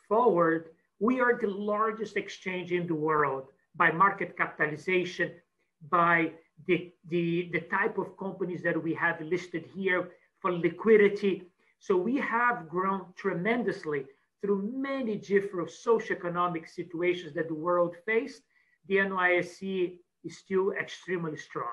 forward, we are the largest exchange in the world by market capitalization. by the, the, the type of companies that we have listed here for liquidity. So we have grown tremendously through many different socioeconomic situations that the world faced. The N Y S E is still extremely strong.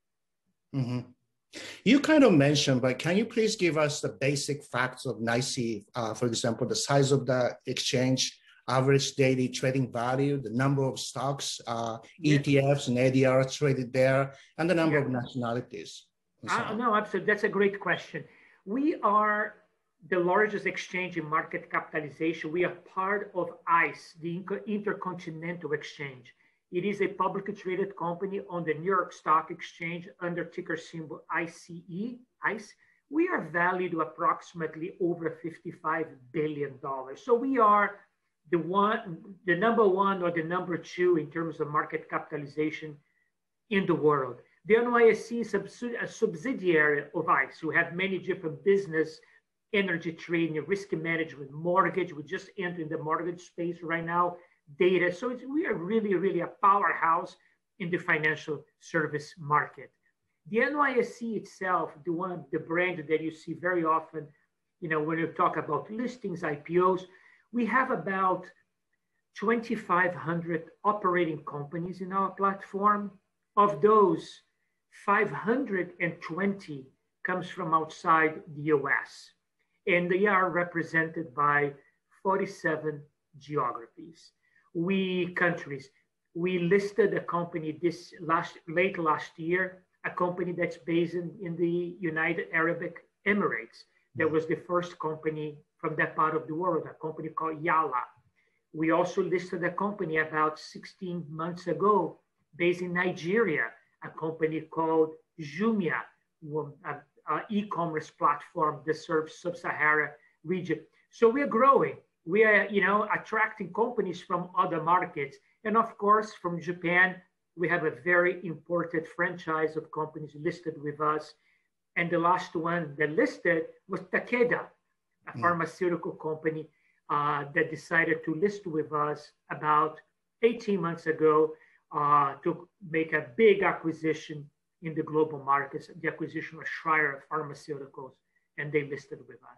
Mm-hmm. You kind of mentioned, but can you please give us the basic facts of NYSE? Uh, for example, the size of the exchange, average daily trading value, the number of stocks, uh, Yeah. E T Fs and A D R traded there, and the number Yeah. of nationalities. So Uh, no, absolutely. That's a great question. We are the largest exchange in market capitalization. We are part of ICE, the Intercontinental Exchange. It is a publicly traded company on the New York Stock Exchange under ticker symbol I C E, ICE. We are valued approximately over fifty-five billion dollars. So we are the one, the number one or the number two in terms of market capitalization in the world. The N Y S E is a subsidiary of ICE, who have many different business, energy trading, risk management, mortgage. We just entered the mortgage space right now, data. So it's, we are really, really a powerhouse in the financial service market. The N Y S E itself, the one, the brand that you see very often, you know, when you talk about listings, I P Os, we have about twenty-five hundred operating companies in our platform. Of those, five hundred twenty comes from outside the U S, and they are represented by forty-seven geographies. We countries, we listed a company this last late last year, a company that's based in, in the United Arab Emirates. That was the first company from that part of the world, a company called Yalla. We also listed a company about sixteen months ago based in Nigeria, a company called Jumia, an e-commerce platform that serves sub-Sahara region. So we are growing. We are, you know, attracting companies from other markets. And of course, from Japan, we have a very important franchise of companies listed with us. And the last one that listed was Takeda, a mm. pharmaceutical company uh, that decided to list with us about eighteen months ago uh, to make a big acquisition in the global markets, the acquisition of Schreier Pharmaceuticals, and they listed with us.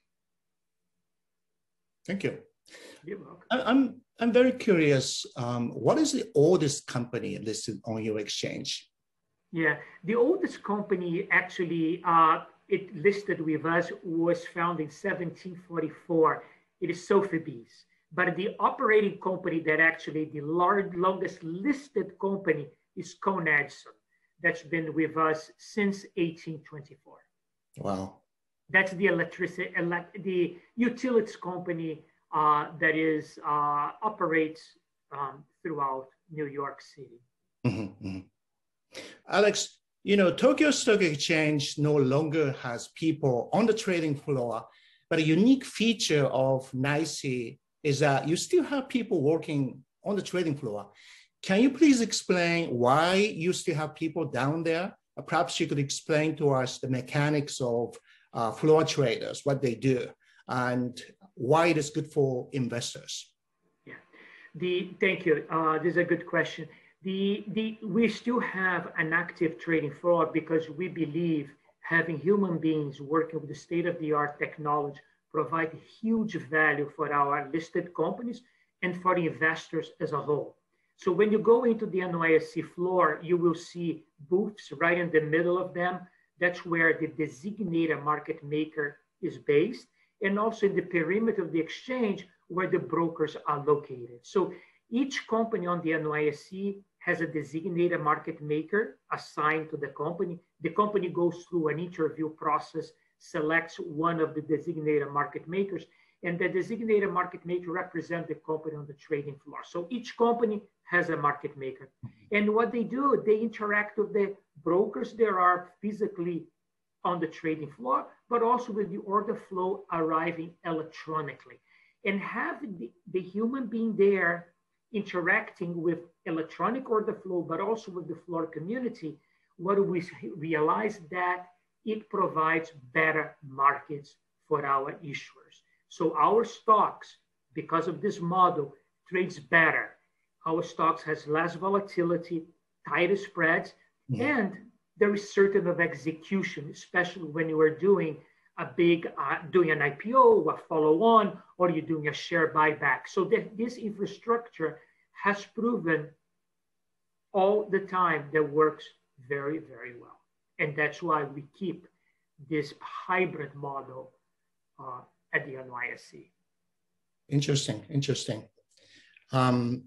Thank you. You're welcome. I'm, I'm very curious, um, what is the oldest company listed on your exchange? Yeah, the oldest company actually, uh, it listed with us was founded in seventeen forty-four. It is Sotheby's. But the operating company that actually the large, longest listed company is Con Edison. That's been with us since eighteen twenty-four. Wow. That's the electricity, elect, the utilities company uh, that is uh, operates um, throughout New York City. Mm-hmm, mm-hmm. Alex, you know, Tokyo Stock Exchange no longer has people on the trading floor, but a unique feature of NYSE is that you still have people working on the trading floor. Can you please explain why you still have people down there? Uh, perhaps you could explain to us the mechanics of uh, floor traders, what they do, and why it is good for investors. Yeah, the, thank you. Uh, this is a good question. The, the, we still have an active trading floor because we believe having human beings working with the state-of-the-art technology provide huge value for our listed companies and for the investors as a whole. So when you go into the N Y S E floor, you will see booths right in the middle of them. That's where the designated market maker is based, and also in the perimeter of the exchange where the brokers are located. So each company on the N Y S E has a designated market maker assigned to the company. The company goes through an interview process, selects one of the designated market makers, and the designated market maker represents the company on the trading floor. So each company has a market maker. And what they do, they interact with the brokers that are physically on the trading floor, but also with the order flow arriving electronically. And having the, the human being there interacting with electronic order flow, but also with the floor community, what do we realize? That it provides better markets for our issuers. So our stocks, because of this model, trades better. Our stocks has less volatility, tighter spreads, yeah. and there is certain of execution, especially when you are doing a big, uh, doing an I P O, a follow-on, or you're doing a share buyback. So that this infrastructure has proven all the time that works very, very well. And that's why we keep this hybrid model uh, at the N Y S E. Interesting, interesting. Um,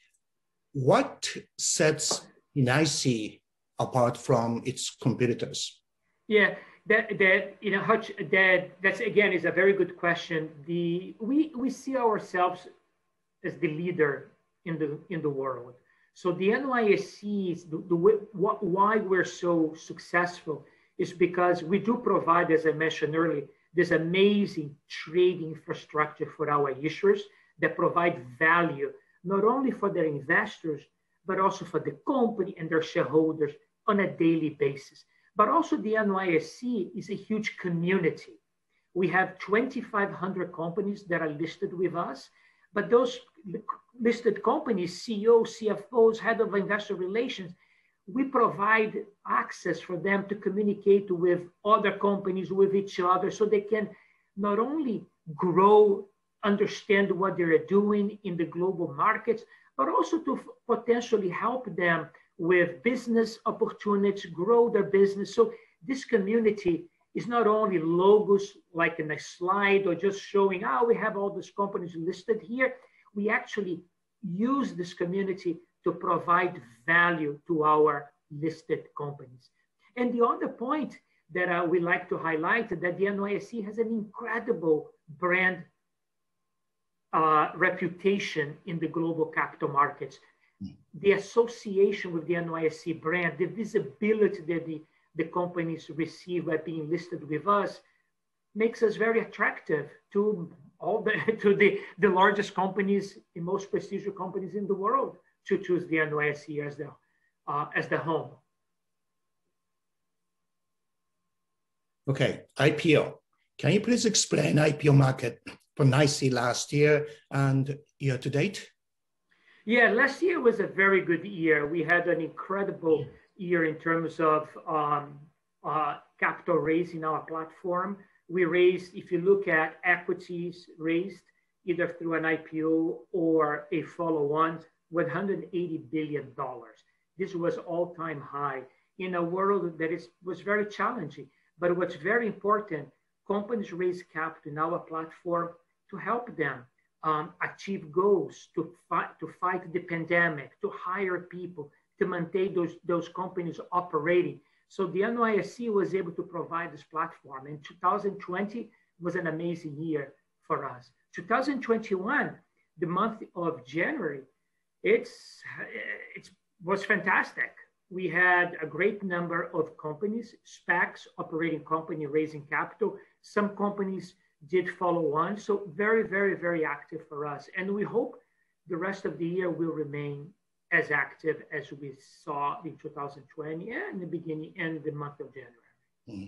what sets N Y S E apart from its competitors? Yeah, that that you know, Hutch, that that's again is a very good question. The we we see ourselves as the leader in the in the world. So the N Y S E is the, the what, why we're so successful is because we do provide, as I mentioned earlier, this amazing trading infrastructure for our issuers that provide value not only for their investors but also for the company and their shareholders on a daily basis. But also the N Y S E is a huge community. We have twenty-five hundred companies that are listed with us, but those listed companies, C E Os, C F Os, head of investor relations, we provide access for them to communicate with other companies, with each other, so they can not only grow, understand what they're doing in the global markets, but also to potentially help them with business opportunities, grow their business. So this community is not only logos like in a slide or just showing, oh, we have all these companies listed here. We actually use this community to provide value to our listed companies. And the other point that uh, we like to highlight is that the N Y S E has an incredible brand uh, reputation in the global capital markets. The association with the N Y S E brand, the visibility that the, the companies receive by being listed with us makes us very attractive to all the to the, the largest companies, the most prestigious companies in the world to choose the N Y S E as the uh, as the home. Okay, I P O. Can you please explain I P O market for N Y S E last year and year to date? Yeah, last year was a very good year. We had an incredible year in terms of um, uh, capital raised in our platform. We raised, if you look at equities raised, either through an I P O or a follow-on, one hundred eighty billion dollars. This was all-time high in a world that is, was very challenging. But what's very important, companies raise capital in our platform to help them Um, achieve goals, to fight, to fight the pandemic, to hire people, to maintain those, those companies operating. So the N Y S E was able to provide this platform. And two thousand twenty was an amazing year for us. two thousand twenty-one, the month of January, it's, it was fantastic. We had a great number of companies, SPACs, operating company raising capital. Some companies did follow on. So very, very, very active for us. And we hope the rest of the year will remain as active as we saw in two thousand twenty and the beginning and the month of January. Mm-hmm.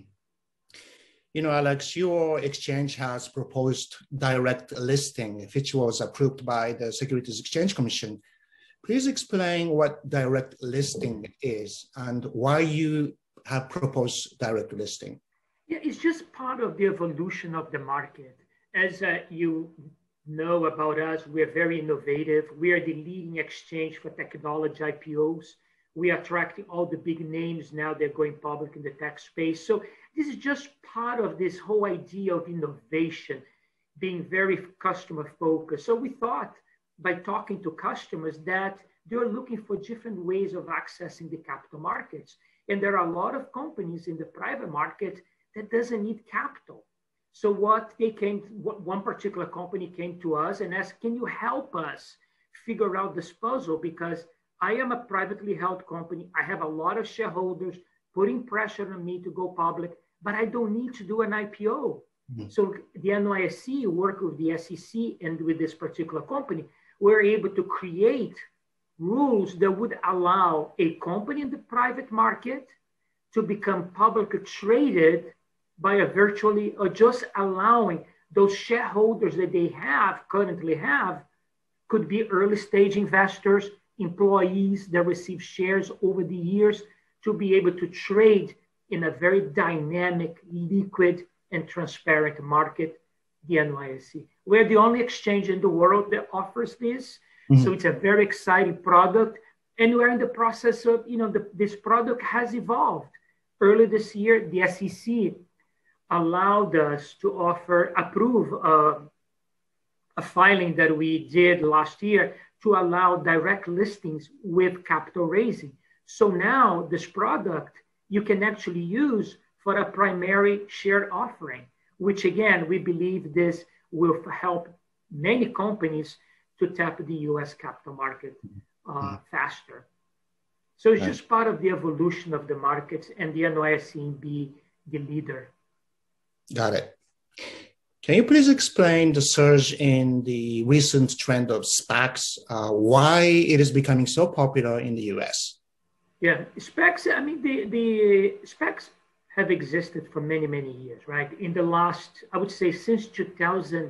You know, Alex, your exchange has proposed direct listing, which was approved by the Securities Exchange Commission. Please explain what direct listing is and why you have proposed direct listing. Yeah, it's just part of the evolution of the market. As uh, you know about us, we're very innovative. We are the leading exchange for technology I P Os. We are attracting all the big names now. They're going public in the tech space. So this is just part of this whole idea of innovation, being very customer focused. So we thought by talking to customers that they're looking for different ways of accessing the capital markets. And there are a lot of companies in the private market that doesn't need capital. So what they came, what one particular company came to us and asked, can you help us figure out this puzzle? Because I am a privately held company. I have a lot of shareholders putting pressure on me to go public, but I don't need to do an I P O. Mm-hmm. So the N Y S E worked with the S E C and with this particular company, we're able to create rules that would allow a company in the private market to become publicly traded by a virtually, or just allowing those shareholders that they have, currently have, could be early stage investors, employees that receive shares over the years to be able to trade in a very dynamic, liquid, and transparent market, the N Y S E. We're the only exchange in the world that offers this. Mm-hmm. So it's a very exciting product. And we're in the process of, you know, the, this product has evolved. Early this year, the S E C allowed us to offer, approve uh, a filing that we did last year to allow direct listings with capital raising. So now this product you can actually use for a primary share offering, which again, we believe this will help many companies to tap the U S capital market uh, mm-hmm. faster. So it's right. just part of the evolution of the markets and the N Y S E be the leader. Got it. Can you please explain the surge in the recent trend of SPACs, uh, why it is becoming so popular in the U S? Yeah, SPACs, I mean, the, the SPACs have existed for many, many years, right? In the last, I would say since two thousand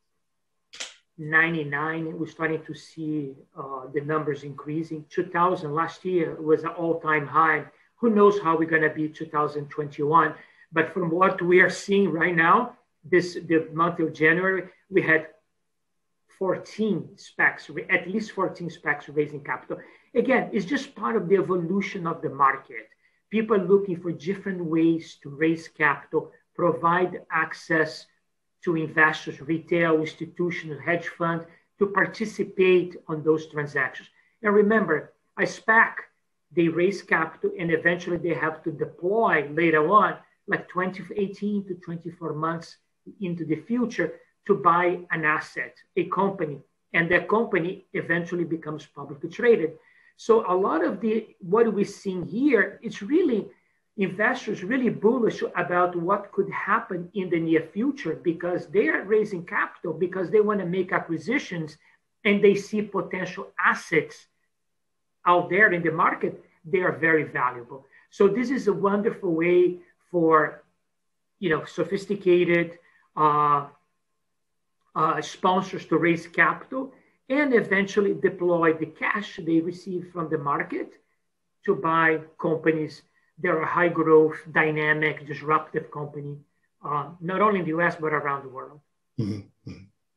ninety-nine, we're starting to see uh, the numbers increasing. two thousand, last year, was an all-time high. Who knows how we're going to be two thousand twenty-one? But from what we are seeing right now, this the month of January, we had fourteen SPACs, at least fourteen SPACs raising capital. Again, it's just part of the evolution of the market. People are looking for different ways to raise capital, provide access to investors, retail, institutional, hedge fund, to participate on those transactions. And remember, a SPAC, they raise capital and eventually they have to deploy later on, like twenty, eighteen to twenty-four months into the future to buy an asset, a company, and that company eventually becomes publicly traded. So a lot of the, what we're seeing here, it's really investors really bullish about what could happen in the near future because they are raising capital because they want to make acquisitions and they see potential assets out there in the market. They are very valuable. So this is a wonderful way for, you know, sophisticated uh, uh, sponsors to raise capital and eventually deploy the cash they receive from the market to buy companies that are high growth, dynamic, disruptive company, uh, not only in the U S, but around the world. Mm-hmm.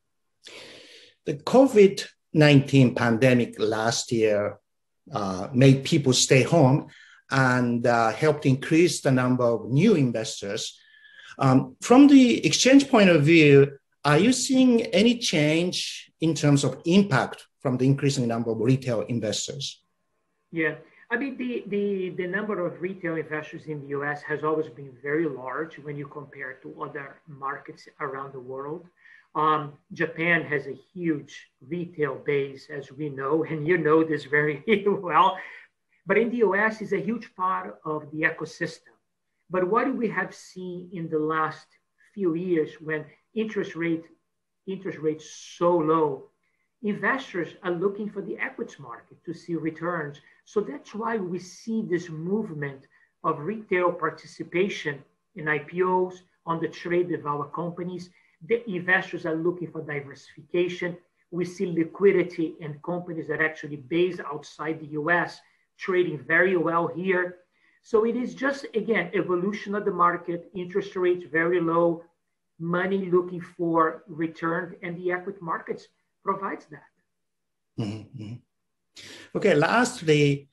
The COVID nineteen pandemic last year uh, made people stay home and uh, helped increase the number of new investors. Um, from the exchange point of view, are you seeing any change in terms of impact from the increasing number of retail investors? Yeah, I mean, the, the, the number of retail investors in the U S has always been very large when you compare to other markets around the world. Um, Japan has a huge retail base, as we know, and you know this very well. But in the U S, it's a huge part of the ecosystem. But what we have seen in the last few years when interest rate interest rates so low, investors are looking for the equities market to see returns. So that's why we see this movement of retail participation in I P Os, on the trade of our companies. The investors are looking for diversification. We see liquidity in companies that are actually based outside the U S trading very well here. So it is just, again, evolution of the market, interest rates very low, money looking for return, and the equity markets provides that. Mm-hmm. Okay, lastly,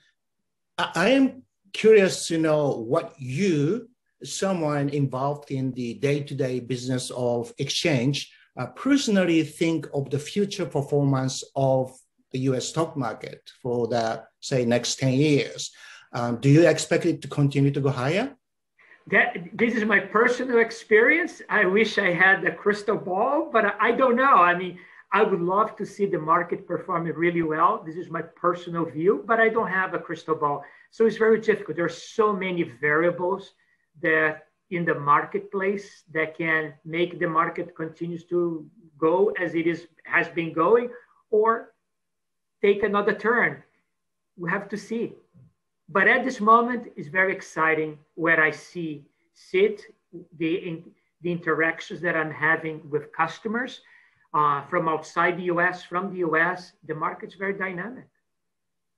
I am curious to know what you, someone involved in the day-to-day business of exchange, uh, personally think of the future performance of the U S stock market for the, say, next ten years. Um, do you expect it to continue to go higher? That, this is my personal experience. I wish I had a crystal ball, but I don't know. I mean, I would love to see the market performing really well. This is my personal view, but I don't have a crystal ball. So it's very difficult. There are so many variables that in the marketplace that can make the market continues to go as it is has been going or take another turn. We have to see. But at this moment, it's very exciting where I see sit the, in, the interactions that I'm having with customers uh, from outside the U S, from the U S. The market's very dynamic.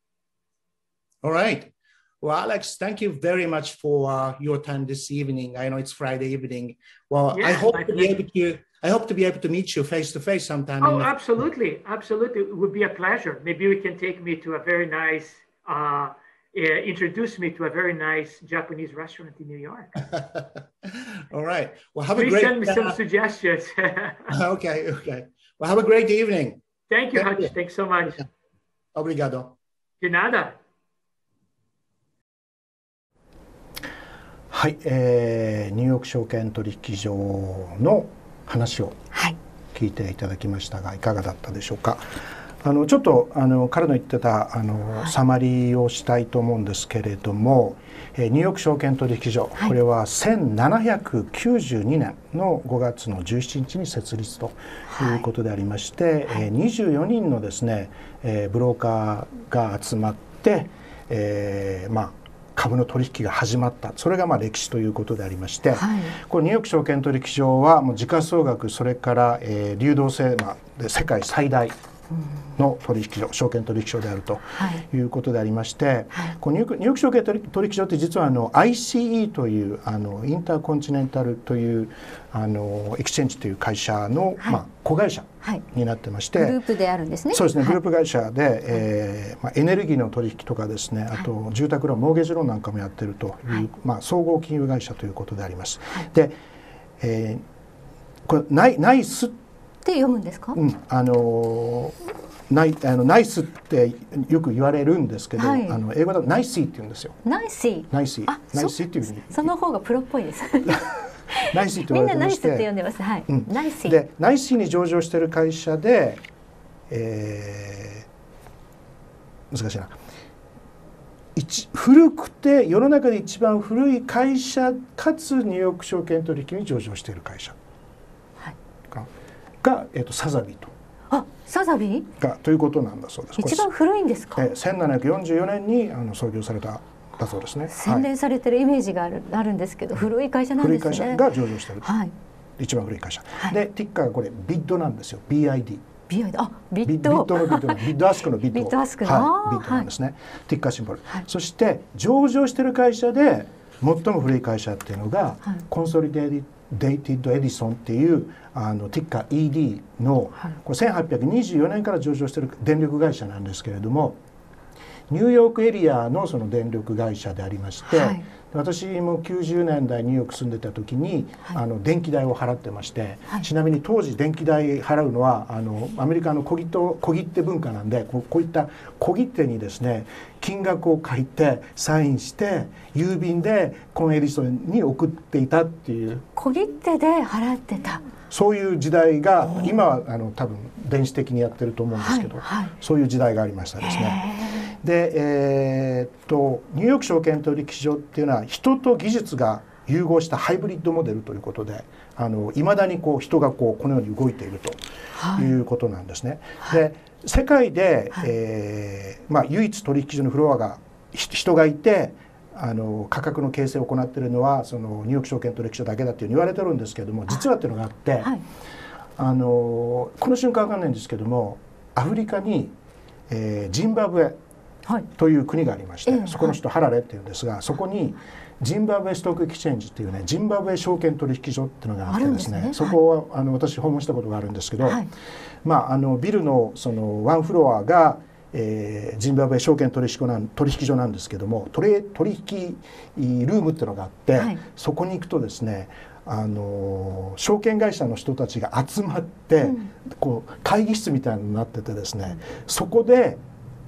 All right. Well, Alex, thank you very much for uh, your time this evening. I know it's Friday evening. Well, Yeah, I hope my to be able to. I hope to be able to meet you face to face sometime. Oh, in the... absolutely, absolutely. It would be a pleasure. Maybe we can take me to a very nice, uh, uh, introduce me to a very nice Japanese restaurant in New York. All right. Well, have Please a great. send me some uh, suggestions. okay. Okay. Well, have a great evening. Thank you, Thank Hutch. you. Thanks so much. Obrigado. De nada. はい、えー、ニューヨーク証券取引所の話を聞いていただきましたが、いかがだったでしょうか。あのちょっとあの彼の言ってたあの、はい、サマリーをしたいと思うんですけれども、えー、ニューヨーク証券取引所、はい、これはせんななひゃくきゅうじゅうにねんのごがつのじゅうしちにちに設立ということでありまして、はい、えー、にじゅうよにんのですね、えー、ブローカーが集まって、えー、まあ株の取引が始まった、それがまあ歴史ということでありまして、はい、このニューヨーク証券取引所はもう時価総額、それから、えー、流動性、まあ、で世界最大の取引所、証券取引所であるということでありまして、はい、このニューヨーク証券取引所って実はあの アイシーイー というあのインターコンチネンタルというあのエクスチェンジという会社の、はい、まあ、子会社になってまして、 グループであるんですね。 そうですね、グループ会社で、はい、えーまあ、エネルギーの取引とかですね、あと住宅ローン、モーゲージローンなんかもやってるという、はい、まあ、総合金融会社ということであります。はい、で、えー、これナイナイスって読むんですか？ うん、あのナイあのナイスってよく言われるんですけど、はい、あの英語だとナイシーって言うんですよ。 ナイシー。 ナイシー。ナイシーっていうふうに。 その方がプロっぽいです。 ナイシーって言われてまして。 みんなナイスって呼んでます。はい。うん、ナイシー。 で、ナイシーに上場している会社で、えー、難しいな。一古くて世の中で一番古い会社かつニューヨーク証券取引に上場している会社。が、えー、とサザビーと。 あ、サザビーがということなんだそうです。 一番古いんですか？ えー、せんななひゃくよんじゅうよねんにあの創業されただそうですね。 洗練されてるイメージがある、はい、あるんですけど、古い会社なんですね。 古い会社が上場している、 はい、 一番古い会社、はい、でティッカーがこれビッドなんですよ。 ビーアイディー。 ビーアイディー、あ、ビッド。 ビッドのビッドのビッドアスクのビッド。 ビッドアスクの、 はい、ビッドなんですね。はい、ティッカーシンボル。はい、そして上場している会社で最も古い会社っていうのが、はい、コンソリデイデイティッド・エディソンっていうあのティッカー イーディー の、はい、これせんはっぴゃくにじゅうよねんから上場している電力会社なんですけれども、ニューヨークエリアのその電力会社でありまして、はい、私もきゅうじゅうねんだいニューヨーク住んでた時に、はい、あの電気代を払ってまして、はい、ちなみに当時電気代払うのはあのアメリカの小切手小切手文化なんで、こう、こういった小切手にですね金額を書いてサインして郵便でコンエディソンに送っていたっていう。 小切手で払ってた。 そういう時代が今はあの多分電子的にやってると思うんですけど、はいはい、そういう時代がありましたですね。で、えー、っとニューヨーク証券取引所っていうのは人と技術が融合したハイブリッドモデルということで、あの未だにこう人がこうこのように動いているということなんですね。はい、で世界で、はい、えーまあ、唯一取引所のフロアが人がいてあの価格の形成を行っているのはそのニューヨーク証券取引所だけだっていうふうに言われてるんですけれども、実はっていうのがあって、はい、あのこの瞬間わかんないんですけども、アフリカに、えー、ジンバブエという国がありまして、はい、そこの人ハラレっていうんですが、そこにジンバブエストックエクスチェンジっていうね、ジンバブエ証券取引所っていうのがあってですね、ですね、そこは、はい、あの私訪問したことがあるんですけど、はい、まああのビルのそのワンフロアがえー、ジンバブエ証券取引所なん取引所なんですけども、取取引ルームっていうのがあって、はい、そこに行くとですね、あの証券会社の人たちが集まって、うん、こう会議室みたいになっててですね、うん、そこで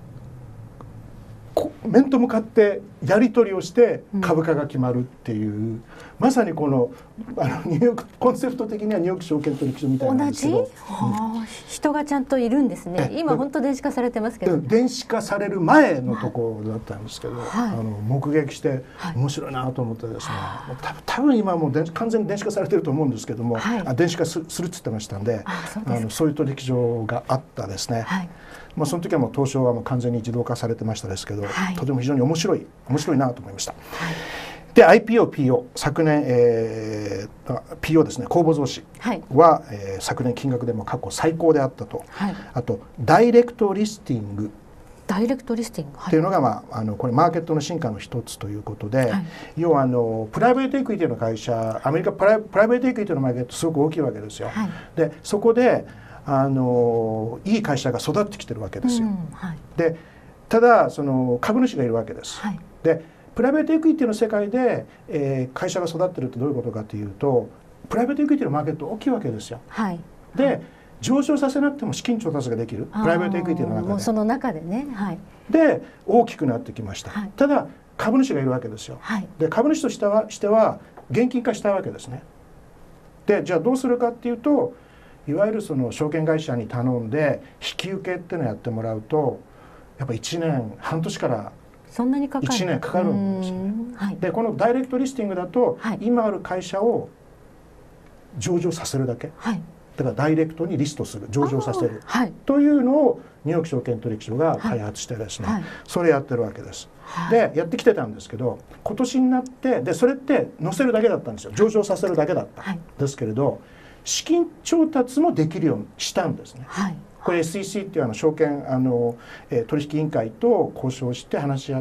面と向かってやり取りをして株価が決まるっていう、うん、まさにこのあのニューヨークコンセプト的にはニューヨーク証券取引所みたいなんですけど、同じ、 うん、人がちゃんといるんですね。今本当電子化されてますけど、 電子化される前のところだったんですけど、はい、あの目撃して面白いなと思ってですね、はい、多分今はもう完全に電子化されてると思うんですけども、はい、あ電子化するっつってましたんで、あ そうですか。あのそういう取引所があったですね。はい、まあその時はもう東証はもう完全に自動化されてましたですけど、はい、とても非常に面白い面白いなと思いました。はい、で アイピーオー、ピーオー 昨年、えー、ピーオー ですね、公募増資は、はい、えー、昨年金額でも過去最高であったと、はい、あとダイレクトリスティングダイレクトリスティング、はい、 っていうのが、まあ、あのこれマーケットの進化の一つということで、はい、要はあのプライベートエクイティの会社、アメリカプライ、プライベートエクイティのマーケットすごく大きいわけですよ。はい、でそこであのいい会社が育ってきてるわけですよ。うん、はい、でただその株主がいるわけです。はい、でプライベートエクイティの世界で、えー、会社が育ってるってどういうことかというと、プライベートエクイティのマーケット大きいわけですよ。はい、で上場させなくても資金調達ができるプライベートエクイティの中で、もうその中でね、はい、 で大きくなってきました。はい、ただ株主がいるわけですよ。はい、で株主としてはしては現金化したいわけですね。でじゃあどうするかっていうと、いわゆるその証券会社に頼んで引き受けっていうのをやってもらうと、やっぱいちねんはんとしからそんなにかかるいちねんかかるんですね。はい、でこのダイレクトリスティングだと、はい、今ある会社を上場させるだけ。はい、だからダイレクトにリストする、上場させる、はい、というのをニューヨーク証券取引所が開発してですね、はい、それやってるわけです。はい、でやってきてたんですけど、今年になってでそれって載せるだけだったんですよ。上場させるだけだったんですけれど、資金調達もできるようにしたんですね。はい、これ エスイーシー っていうあの証券あの、えー、取引委員会と交渉して話し合って、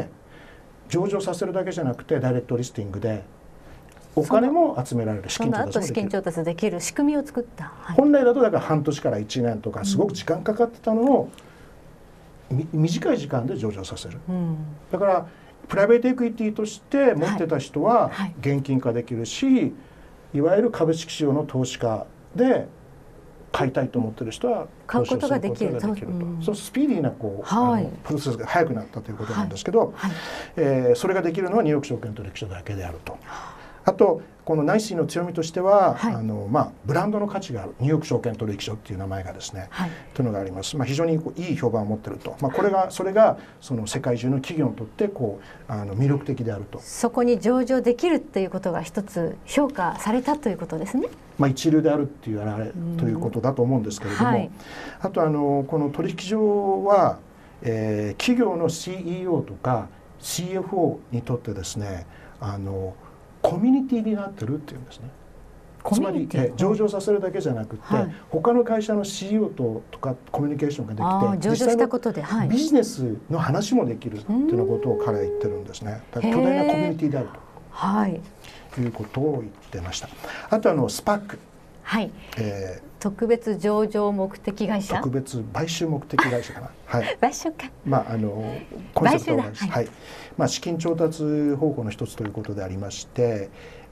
上場させるだけじゃなくてダイレクトリスティングでお金も集められる、資金調達もできる、 資金調達できる仕組みを作った。 はい、本来だとだから半年からいちねんとかすごく時間かかってたのを、うん、短い時間で上場させる。うん、だからプライベートエクイティとして持ってた人は現金化できるし、はいはい、いわゆる株式市場の投資家で買いたいと思ってる人は買うことができると、 そうスピーディーなこう、はい、あのプロセスが早くなったということなんですけど、はいはい、えー、それができるのはニューヨーク証券取引所だけであると。あとこのナイシーの強みとしては、はい、あのまあ、ブランドの価値があるニューヨーク証券取引所っていう名前がですね、はい、というのがあります。まあ、非常にこういい評判を持っていると、まあ、これがそれがその世界中の企業にとってこうあの魅力的であると。 そこに上場できるっていうことが一つ評価されたということですね。 まあ、一流であるっていうあれということだと思うんですけれども、はい、あとあのこの取引所は、えー、企業の シーイーオー とか シーエフオー にとってですね、あのコミュニティになってるっていうんですね。つまりえ上場させるだけじゃなくて、はい、他の会社の シーイーオー ととかコミュニケーションができて、 上場したことで、はい、 ビジネスの話もできるっていうようなことを彼は言ってるんですね。だから巨大なコミュニティであると、はい、いうことを言ってました。あとあのスパック、はい、えー、 特別上場目的会社、 特別買収目的会社かな、はい、 買収か、 まああのコンセプトが同じ、はい、まあ、資金調達方法の一つということでありまして、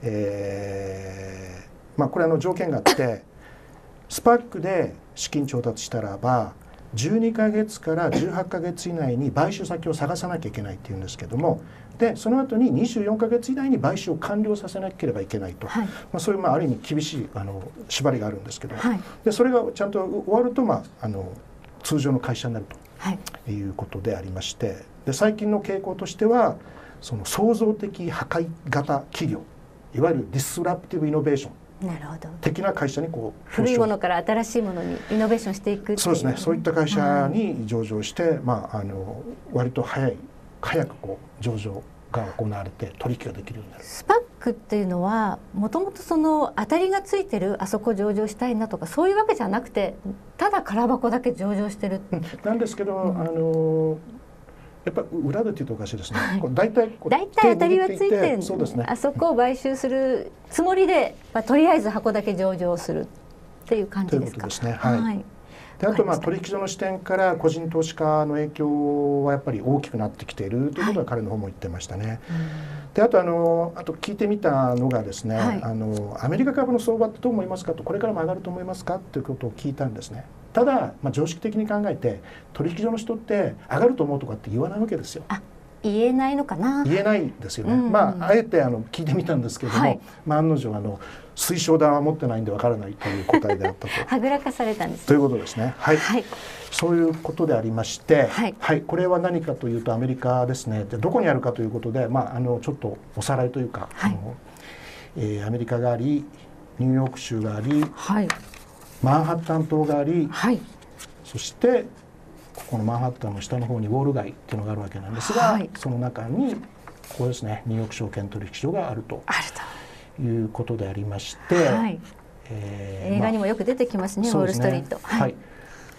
えーまあ、これあの条件があってスパックで資金調達したらばじゅうにかげつからじゅうはちかげつ以内に買収先を探さなきゃいけないっていうんですけども、でその後ににじゅうよんかげつ以内に買収を完了させなければいけないと、はい、まあ、そういうまあある意味厳しいあの縛りがあるんですけど、はい、でそれがちゃんと終わると、まあ、あの通常の会社になるということでありまして、で最近の傾向としてはその創造的破壊型企業、いわゆるディスラプティブイノベーションなるほど的な会社にこう古いものから新しいものにイノベーションしていくっていう、 そうですね、そういった会社に上場して、はい、まあ、あの割と早い早くこう上場が行われて取引ができるようになる。 スパックっていうのはもともとその当たりがついてるあそこ上場したいなとかそういうわけじゃなくて、ただ空箱だけ上場してる、 うん、なんですけど、うん、あのやっぱ裏でっていうとおかしいですね。大体大体当たりはついてる、そうですね、あそこを買収するつもりで、まあ、とりあえず箱だけ上場するっていう感じですか。 ということですね。はい。はい、であとまあ取引所の視点から個人投資家の影響はやっぱり大きくなってきているということは彼の方も言ってましたね。はい、であとあのあと聞いてみたのがですね、はい、あのアメリカ株の相場ってどう思いますかと、これからも上がると思いますかということを聞いたんですね。ただ、まあ、常識的に考えて取引所の人って上がると思うとかって言わないわけですよ。 あ、言えないのかな。 言えないですよね。うんうん、まああえてあの聞いてみたんですけれども、はい、まあ案の定あの推奨談は持ってないんでわからないという答えであったと。 はぐらかされたんです、ね。 ということですね。はい。はい、そういうことでありまして、はい、はい、これは何かというとアメリカですね。でどこにあるかということで、まああのちょっとおさらいというか、はい、あのえー、アメリカがあり、ニューヨーク州があり、はい、マンハッタン島があり。はい、そしてここのマンハッタンの下の方にウォール街っていうのがあるわけなんですが、はい、その中にここですね、ニューヨーク証券取引所があるということでありまして、はい、 えー、映画にもよく出てきますね、まあ、ウォールストリート。 はい、はい、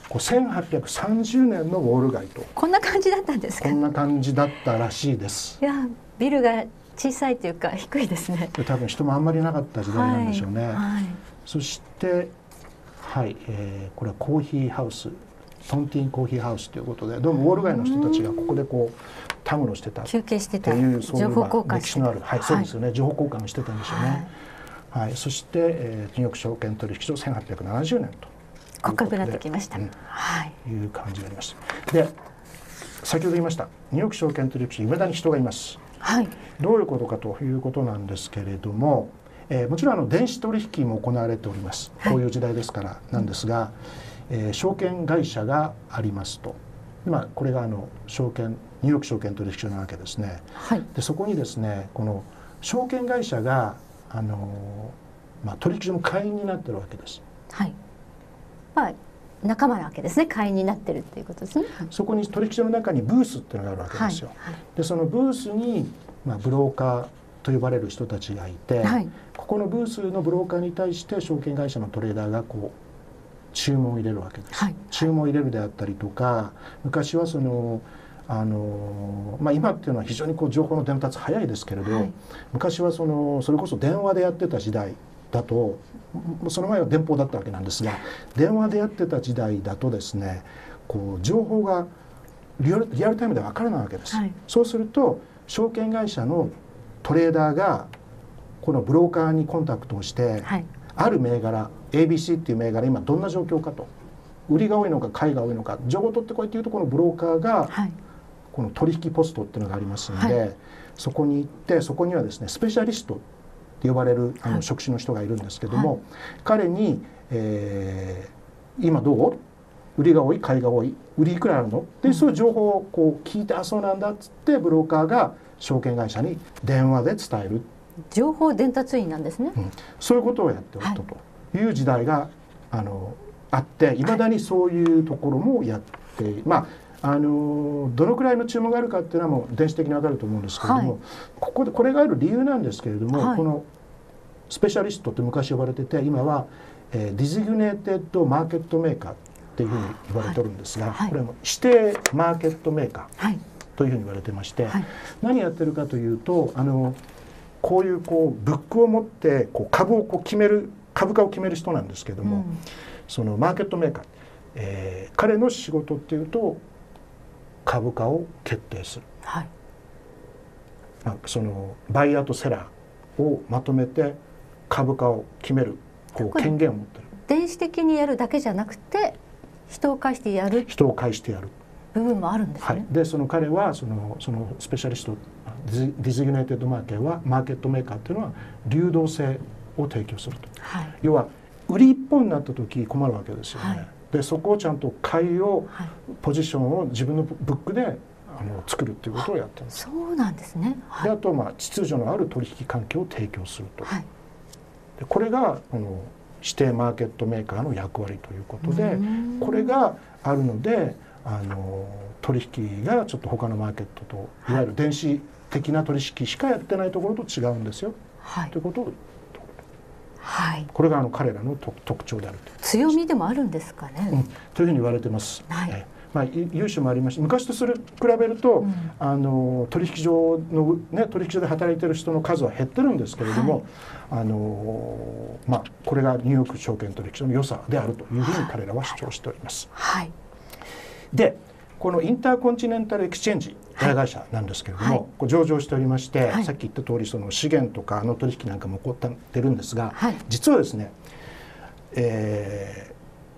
こうせんはっぴゃくさんじゅうねんのウォール街とこんな感じだったんですか。 こんな感じだったらしいです。 いやビルが小さいというか低いですね。 で多分人もあんまりなかった時代なんでしょうね。 はいはい、 そしてはい、えー、これはコーヒーハウス、トンティンコーヒーハウスということで、どうもウォール街の人たちがここでこうたむろしてた休憩してたっていうそういう情報交換歴史のある、はい、そうですよね、情報交換をしてたんでしょうね。はい、そして、えー、ニューヨーク証券取引所せんはっぴゃくななじゅうねんと骨格になってきました。 うん、 はい、 いう感じがあります。で、先ほど言いましたニューヨーク証券取引所いまだに人がいます。 はい、 どういうことかということなんですけれども、えー、もちろんあの電子取引も行われております。こういう時代ですからなんですが、えー、証券会社がありますと。今これがあの証券ニューヨーク証券取引所なわけですね。 はい、 でそこにですねこの証券会社があの、まあ、取引所の会員になってるわけです。 はい、まあ仲間なわけですね。会員になってるっていうことですね。 そこに取引所の中にブースっていうのがあるわけですよ。はいはい、でそのブースに、まあ、ブローカーと呼ばれる人たちがいて、はい、ここのブースのブローカーに対して証券会社のトレーダーがこう注文を入れるわけです。はい、注文を入れるであったりとか、昔はそのあの、まあ、今っていうのは非常にこう情報の伝達早いですけれど、はい、昔はそのそれこそ電話でやってた時代だと、その前は電報だったわけなんですが、電話でやってた時代だとですねこう情報がリアル、リアルタイムで分からないわけです。はい、そうすると証券会社のトレーダーがこのブローカーにコンタクトをして、はい、ある銘柄 エービーシー っていう銘柄今どんな状況かと、売りが多いのか買いが多いのか情報を取ってこいっていうとこのブローカーが、はい、この取引ポストっていうのがありますので、はい、そこに行ってそこにはですねスペシャリストって呼ばれるあの職種の人がいるんですけども、はい、彼に、えー、今どう売りが多い買いが多い売りいくらあるのっていうそういう情報をこう聞いて、あそうなんだっつってブローカーが証券会社に電話で伝える情報伝達員なんですね。 うん、そういうことをやっておったという時代があのあっていまだにそういうところもやって、はい、まああのどのくらいの注文があるかっていうのはもう電子的に分かると思うんですけれども、はい、ここでこれがある理由なんですけれども、はい、このスペシャリストって昔呼ばれてて今は、えー、ディジグネーテッドマーケットメーカーっていうふうに言われてるんですが、はい、これも指定マーケットメーカーというふうに言われてまして、はい、何やってるかというとあのこういうこうブックを持ってこう株をこう決める株価を決める人なんですけども、うん、そのマーケットメーカー、えー、彼の仕事っていうと株価を決定する、はい、まあ、そのバイヤーとセラーをまとめて株価を決めるこう権限を持ってる。 電子的にやるだけじゃなくて人を介してやる人を介してやる部分もあるんですね。はい、 でその彼はそのそのスペシャリストディジグネーテッドマーケットはマーケットメーカーっていうのは流動性を提供すると、はい、要は売り一本になった時困るわけですよね。はい、でそこをちゃんと買いを、はい、ポジションを自分のブックであの作るっていうことをやってるんです。 そうなんですね。 はい、であとまあ秩序のある取引環境を提供すると、はい、でこれがこの指定マーケットメーカーの役割ということで、これがあるのであの取引がちょっと他のマーケットといわゆる電子的な取引しかやってないところと違うんですよ、はい、ということを、はい、これがあの彼らの特徴であると。 強みでもあるんですかね。 うん、というふうに言われてます。はい、えまあ、融資もありまして昔とする比べると、うん、あの取引所の、ね、取引所で働いている人の数は減ってるんですけれども、はい、あのまあ、これがニューヨーク証券取引所の良さであるというふうに彼らは主張しております。はい、でこのインターコンチネンタルエクスチェンジ親会社なんですけれども、はい、こう上場しておりまして、はい、さっき言った通りその資源とかの取引なんかも起こってるんですが、はい、実はですね、え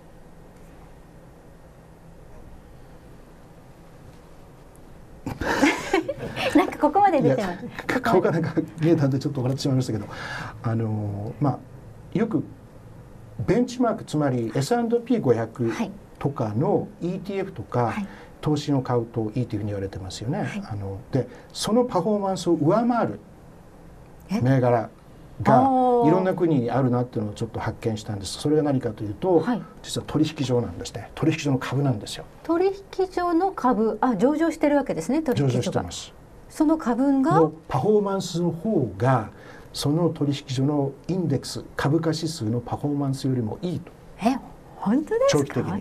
ーなんかここまで出てます。 顔がなんか見えたんでちょっと笑ってしまいましたけど、あのまあよくベンチマークつまり エスアンドピーごひゃく とかの イーティーエフ とか、はい、投資を買うといいというふうに言われてますよね。はい、あのでそのパフォーマンスを上回る銘柄がいろんな国にあるなっていうのをちょっと発見したんです。それが何かというと、はい、実は取引所なんですね。取引所の株なんですよ。 取引所の株、あ、上場してるわけですね。取引所が上場してます。 その株がのパフォーマンスの方がその取引所のインデックス株価指数のパフォーマンスよりもいいと。 え、本当ですか？ 長期的に。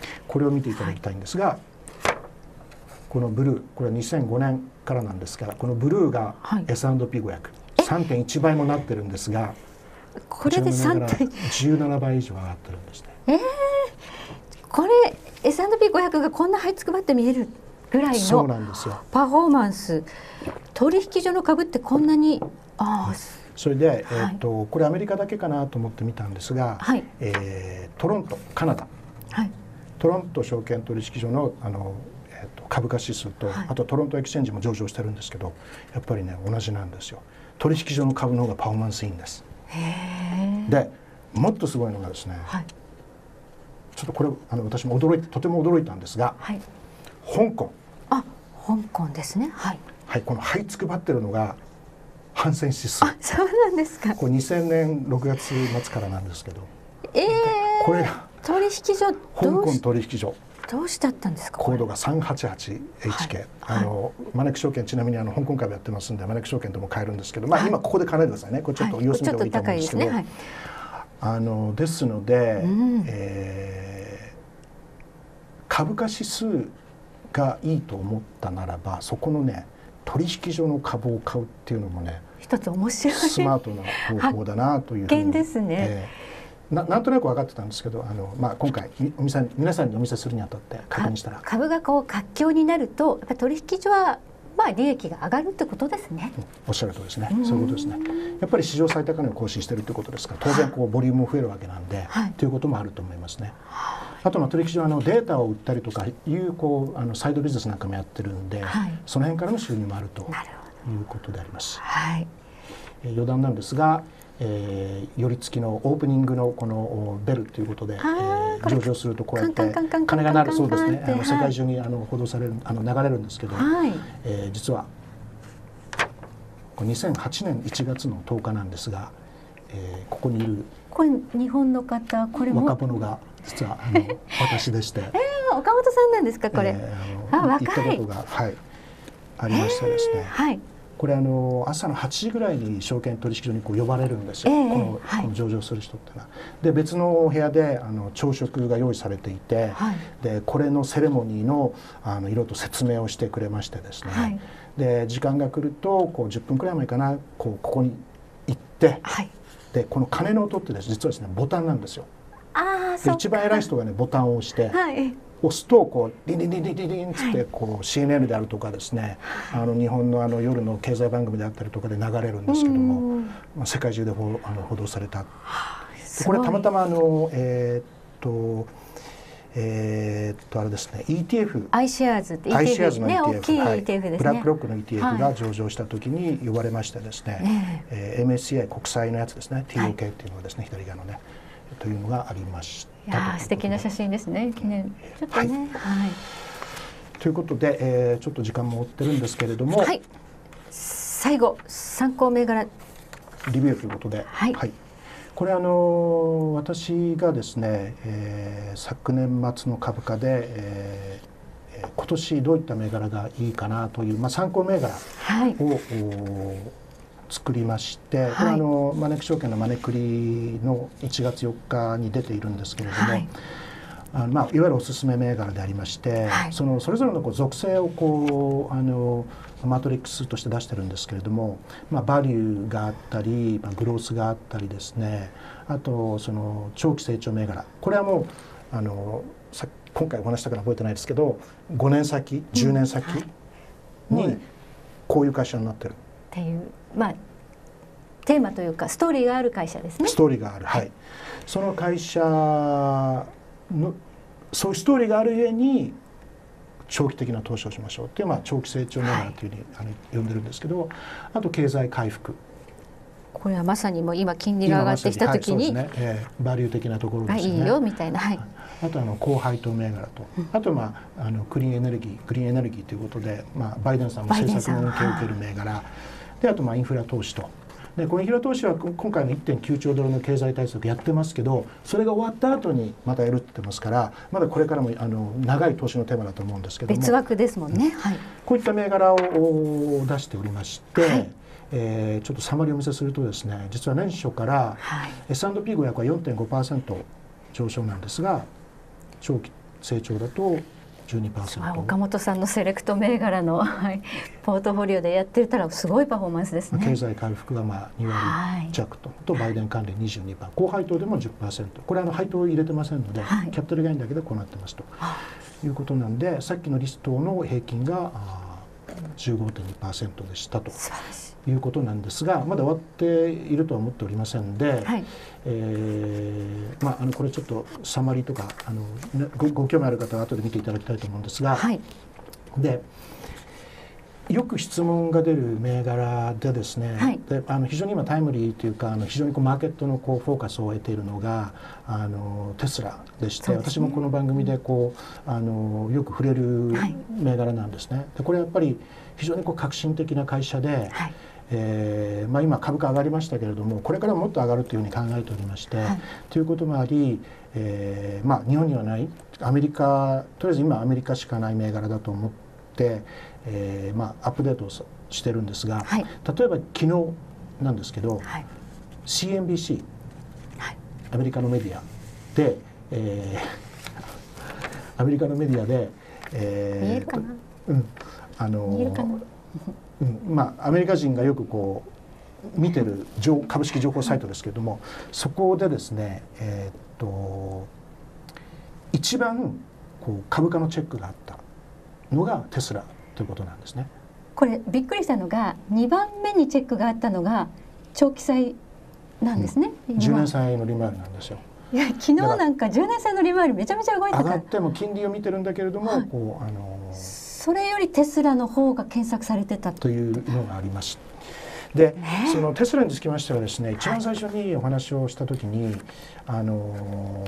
これを見ていただきたいんですが、このブルー、これはにせんごねんからなんですが、このブルーが エスアンドピーごひゃく、さんてんいち 倍もなってるんですが、 これでさんてんじゅうななばい以上上がってるんですね。 えー、これ エスアンドピーごひゃく がこんな這いつくばって見えるぐらいそうのなんですよ。 パフォーマンス、取引所の株ってこんなに、ああ、 それで、えーとこれアメリカだけかなと思って見たんですが、 はい、 えートロント、カナダ、 はい、 トロント証券取引所のあの、えーと株価指数と、 はい、 あとトロントエクスチェンジも上場してるんですけど、やっぱりね同じなんですよ。取引所の株の方がパフォーマンスいいんです。 へー。 でもっとすごいのがですね、 はい、 ちょっとこれあの私も驚いてとても驚いたんですが、 はい、 香港、 あ、香港ですね。はい、 はい、この這いつくばってるのがハンセン指数。 あ、そうなんですか。 これにせんねんろくがつ末からなんですけど、 ええー、 これが取引所香港取引所どうしてあったんですか。 コードが さんはちはちエイチケー、はい、あのマネック証券、ちなみにあの香港株やってますんでマネック証券でも買えるんですけど、まあ、今ここで買えないでくださいね。これちょっと様子見た方がいいと思うんですけど、はい、ですね、はい、あのですので、うん、えー、株価指数がいいと思ったならば、そこのね取引所の株を買うっていうのもね、 一つ面白いスマートな方法だなというふうに、 発見ですね。 えーな, なんとなく分かってたんですけど、あの、まあ、今回お店皆さんにお見せするにあたって確認したら、 株がこう活況になるとやっぱ取引所はまあ利益が上がるってことですね。 うん、おっしゃるとおりですね。そういうことですね。やっぱり史上最高値を更新しているということですから、当然こうボリュームも増えるわけなんで、はい、ということもあると思いますね。あとの取引所はあのデータを売ったりとかいうこうあのサイドビジネスなんかもやってるんで、はい、その辺からの収入もあるということであります。 はい、 えー、余談なんですが、えー、寄り付きのオープニングのこのベルということで、えー、上場するとこうやって金が鳴るそうですね。あの世界中にあの報道される、あの流れるんですけど、はい、えー、実はにせんはちねんいちがつのとおかなんですが、えー、ここにいるこれ日本の方、これも若者が実はあの私でして、 えー、岡本さんなんですかこれ。 えー、あのあ、若い。行ったことが、はい、ありましてですね。 えー、はい。 これあの朝のはちじぐらいに証券取引所にこう呼ばれるんですよ、えー、この、はい、この上場する人ってのは。で別のお部屋であの朝食が用意されていて、はい、でこれのセレモニーのあのいろいろと説明をしてくれましてですね、はい、で時間が来るとこうじゅっぷんくらい前かな、こうここに行って、はい、でこの鐘の音ってです、実はですねボタンなんですよ。 あー、そうか。 一番偉い人がねボタンを押して、はい、押すとこうリンリンリンリンリンリンつってこう シーエヌエヌ であるとかですね、あの日本のあの夜の経済番組であったりとかで流れるんですけども、まあ、世界中で報あの報道された。これたまたまあのえー、っとえー、っとあれですね イーティーエフアイシェアーズって イーティーエフ の イーティーエフ、 ね、大きい イーティーエフ ですね。 ブラックロックの イーティーエフ が上場した時に呼ばれましてですね、ねえー、エムエスシーアイ 国際のやつですね、 ティーオーケー っていうのがですね、左側のねというのがありました。 いやー素敵な写真ですね。記念ちょっとね、はい、はい、 ということで、えー、ちょっと時間も追ってるんですけれども、 はい、最後参考銘柄リビューということで、はい、はい、これあの私がですね、えー、昨年末の株価で、えー、今年どういった銘柄がいいかなという、まあ、参考銘柄を、はい、作りまして、はい、これはあのマネック証券のマネクリのいちがつよっかに出ているんですけれども、はい、あのまあ、いわゆるおすすめ銘柄でありまして、はい、そのそれぞれのこう属性をこうあのマトリックスとして出してるんですけれども、まあ、バリューがあったり、まあ、グロースがあったりですね、あとその長期成長銘柄、これはもうあのさ今回お話したから覚えてないですけど、ごねんさきじゅうねんさきにこういう会社になってる。 っていう、まあ、テーマというかストーリーがある会社ですね。 ストーリーがある、はい、その会社のそういうストーリーがあるゆえに長期的な投資をしましょうっていう、まあ、長期成長銘柄というふうに、はい、あの呼んでるんですけど、あと経済回復、 これはまさにもう今金利が上がってきた時に、 はい、ね、えー、バリュー的なところですよね。 いいよみたいな、はい、 あとあの高配当銘柄と、うん、あと、まあ、あのクリーンエネルギークリーンエネルギーということで、まあ、バイデンさんも政策の恩恵を受ける銘柄で、あとまあインフラ投資と。でこのインフラ投資は今回の いってんきゅうちょうドルの経済対策やってますけど、それが終わった後にまたやるって言ってますから、まだこれからもあの長い投資のテーマだと思うんですけども、 別枠ですもんね、うん、はい、 こういった銘柄を出しておりまして、はい、えー、ちょっとサマリーをお見せするとですね、実は年初から、はい、エスアンドピーごひゃく は よんてんごパーセント 上昇なんですが、長期成長だとじゅうにパーセント。 岡本さんのセレクト銘柄の、はい、ポートフォリオでやってたらすごいパフォーマンスですね。 経済回復がまあにわり弱と、はい、とバイデン関連 にじゅうにパーセント、高配当でも じゅっパーセント、これは配当を入れてませんので、はい、キャピタルゲインだけでこうなってますということなんで、さっきのリストの平均が じゅうごてんにパーセント でしたということなんですが、まだ終わっているとは思っておりませんで、はい、えーまあ、あのこれちょっとサマリーとかあの ご, ご興味ある方は後で見ていただきたいと思うんですが、はい、でよく質問が出る銘柄でですね、はい、であの非常に今タイムリーというか、あの非常にこうマーケットのこうフォーカスを得ているのがあのテスラでして、ね、私もこの番組でこうあのよく触れる銘柄なんですね。でこれやっぱり非常にこう革新的な会社で、はい、えーまあ、今株価上がりましたけれども、これからもっと上がるというふうに考えておりまして、はい、ということもあり、えーまあ、日本にはないアメリカ、とりあえず今アメリカしかない銘柄だと思って、えーまあ、アップデートをしてるんですが、はい、例えば昨日なんですけど、はい、シーエヌビーシー、はい、アメリカのメディアで、えー、アメリカのメディアで、えー、見えるかな、うん、あの見えるかな、うん、まあアメリカ人がよくこう見てる株式情報サイトですけれども、そこでですね、えー、っと一番こう株価のチェックがあったのがテスラということなんですね。 これびっくりしたのがにばんめにチェックがあったのが長期債なんですね、 うん、じゅうねん債の利回りなんですよ。 いや昨日なんかじゅうねん債の利回りめちゃめちゃ動いてた。 上がっても金利を見てるんだけれども、はい、こうあのそれよりテスラの方が検索されてたというのがあります。で、ね、そのテスラにつきましてはですね、一番最初にお話をした時に、はい、あの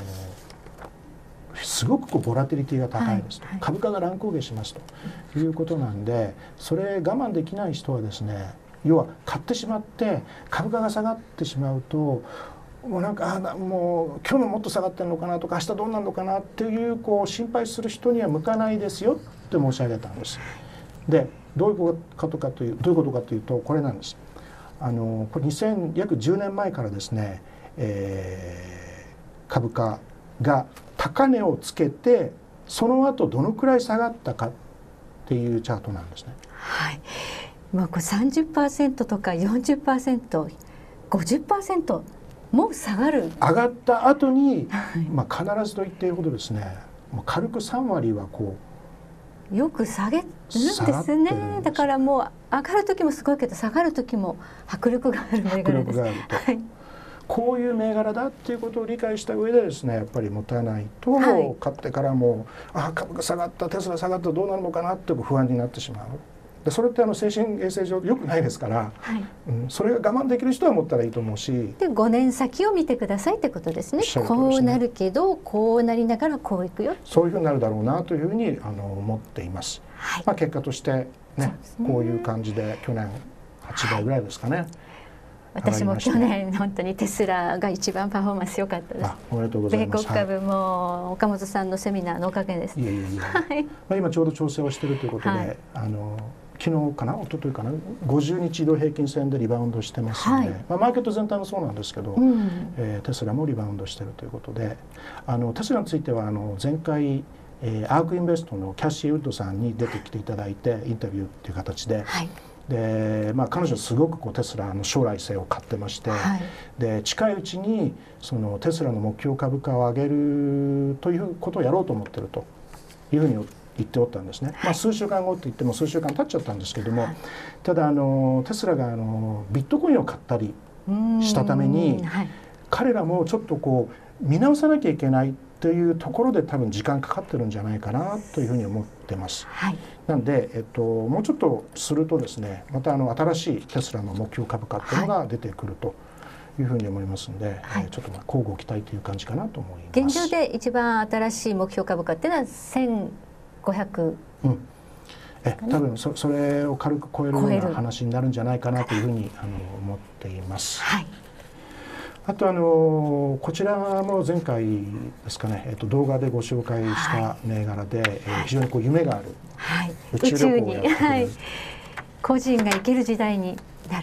すごくこうボラティリティが高いですと、はいはい、株価が乱高下しますということなんで、それ我慢できない人はですね、要は買ってしまって株価が下がってしまうと、もうなんかあもう今日ももっと下がってるのかなとか、明日どうなるのかなっていうこう心配する人には向かないですよって申し上げたんです。でどういうことかというどういうことかというと、これなんです。あのこれにせん約じゅうねんまえからですね、えー、株価が高値をつけて、その後どのくらい下がったかっていうチャートなんですね。 はい。まあこれ さんじゅっパーセント とか よんじゅっパーセント、ごじゅっパーセント もう下がる。 上がった後に、はい、まあ必ずと言っているほどですね、もう軽くさんわりはこうよく下げるんですね。だからもう上がる時もすごいけど、下がる時も迫力がある銘柄です。 迫力があると。はい、こういう銘柄だっていうことを理解した上でですね、やっぱり持たないと、はい、買ってからもあ株が下がった、テスラ下がった、どうなるのかなって不安になってしまう。でそれってあの精神衛生上良くないですから、はい、うん、それが我慢できる人は持ったらいいと思うし、 でごねん先を見てくださいってことですね。こうなるけどこうなりながらこういくよ、 そういうふうになるだろうなというふうにあの思っています。はい、まあ結果としてね、ねこういう感じで去年はちばいぐらいですかね。はい、 私も去年本当にテスラが一番パフォーマンス良かったです。 おめでとうございます。 米国株も岡本さんのセミナーのおかげです。 いえいえいえ。はい、まあ今ちょうど調整をしているということで、はい、あの昨日かな、一昨日かな、ごじゅうにち移動平均線でリバウンドしてますので、はい、まあマーケット全体もそうなんですけど、うん、えー、テスラもリバウンドしているということで、あのテスラについてはあの前回、えー、アークインベストのキャッシー・ウッドさんに出てきていただいてインタビューっていう形で。はい、でまあ、彼女すごくこうテスラの将来性を買ってまして、はい、で近いうちにそのテスラの目標株価を上げるということをやろうと思っているというふうに言っておったんですね。はい、まあ、数週間後って言っても数週間経っちゃったんですけども、はい、ただあのテスラがあのビットコインを買ったりしたために、はい、彼らもちょっとこう見直さなきゃいけないというところで多分時間かかってるんじゃないかなというふうに思ってます。はい、なんで、えっと、もうちょっとするとですね、またあの新しいテスラの目標株価っていうのが出てくるというふうに思いますので、はい、えー、ちょっとまあ交互期待という感じかなと思います。 現状で一番新しい目標株価っていうのはせんごひゃく、うん、 え多分 そ, それを軽く超えるような話になるんじゃないかなというふうにあの思っています。はい、あとあのこちらも前回ですかね、えっと、動画でご紹介した銘柄で、はい、えー、非常にこう夢がある、はい、宇宙旅行をやってくれる、はい、 個人が行ける時代になる。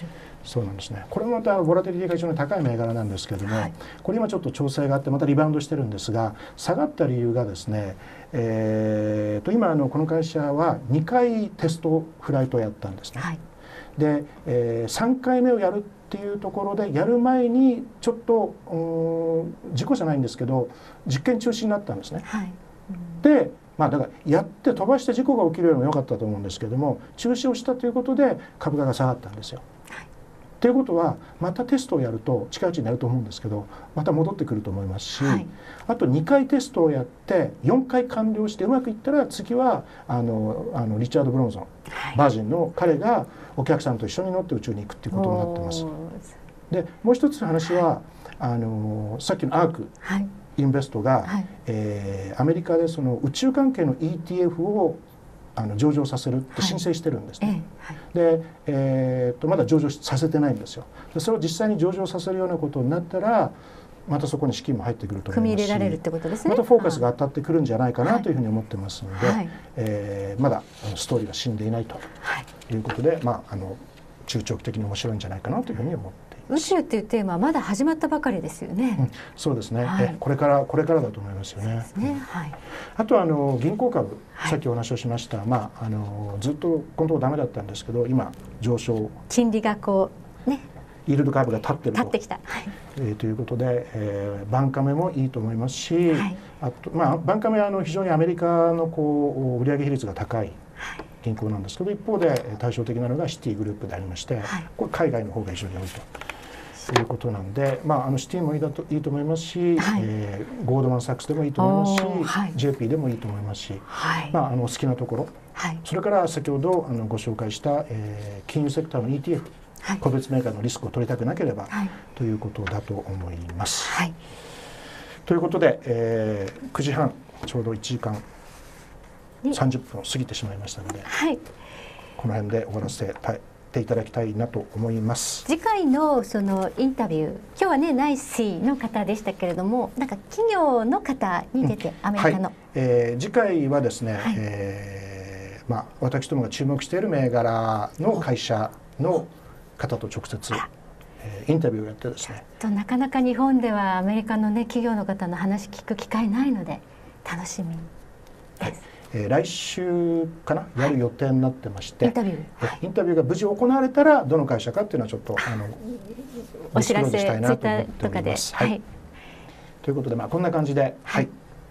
そうなんですね。これもまたボラティリティが非常に高い銘柄なんですけれども、はい、これ今ちょっと調整があってまたリバウンドしてるんですが、下がった理由がですね、えー、と今あのこの会社はにかいテストフライトをやったんですね。はい、で、えー、さんかいめをやるっていうところでやる前にちょっと事故じゃないんですけど実験中止になったんですね。はい、うん、でまあだからやって飛ばして事故が起きるよりも良かったと思うんですけれども、中止をしたということで株価が下がったんですよ。はい、ということはまたテストをやると近いうちになると思うんですけどまた戻ってくると思いますし、はい、あとにかいテストをやってよんかい完了してうまくいったら次はあのあのリチャード・ブロンソン、はい、バージンの彼がお客さんと一緒に乗って宇宙に行くっていうことになってます。でもう一つ話は、はい、あのさっきのアーク、はい、インベストが、はい、えー、アメリカでその宇宙関係の イーティーエフ をあの上場させるって申請してるんですね。はい、で、えー、とまだ上場させてないんですよ。でそれを実際に上場させるようなことになったらまたそこに資金も入ってくると思いますし、 組み入れられるってことですね。 またフォーカスが当たってくるんじゃないかなというふうに思ってますので、はい、えー、まだストーリーが死んでいないということで、はい、まああの中長期的に面白いんじゃないかなというふうに思っています。 宇宙っていうテーマはまだ始まったばかりですよね。うん、 そうですね、はい、えこれからこれからだと思いますよね。あとあの銀行株、はい、さっきお話をしました、まあ、あのずっとこのところダメだったんですけど今上昇、 金利がこうねイールドカーブが立ってると立ってきた、はい、 えー、ということで、えー、バンカメもいいと思いますし、はい、あとまあ、バンカメはあの非常にアメリカのこう売上比率が高い銀行なんですけど、一方で対照的なのがシティグループでありまして、はい、これ海外の方が非常に多いということなんで、まあ、あのシティもいいだといいと思いますし、はい、えー、ゴールドマン・サックスでもいいと思いますし、はい、ジェーピー でもいいと思いますし、はい、まあ、あの好きなところ、はい、それから先ほどあのご紹介した、えー、金融セクターの イーティーエフ、はい、個別メーカーのリスクを取りたくなければ、はい、ということだと思います。はい、ということで、えー、くじはんちょうどいちじかんさんじゅっぷんを過ぎてしまいましたので、はい、この辺で終わらせていただきたいなと思います。 次回のそのインタビュー、今日はねナイシーの方でしたけれども、なんか企業の方に出て、うん、アメリカの、はい、えー、次回はですね、はい、えー、まあ、私どもが注目している銘柄の会社の方と直接、えー、インタビューをやってですね、 となかなか日本ではアメリカのね企業の方の話聞く機会ないので楽しみです。はい、 えー、来週かな、やる予定になってまして、 インタビュー、はい、 インタビューが無事行われたらどの会社かっていうのはちょっとあのお知らせしたいなと思っております。はい、 ということで、まあ、こんな感じで、はい、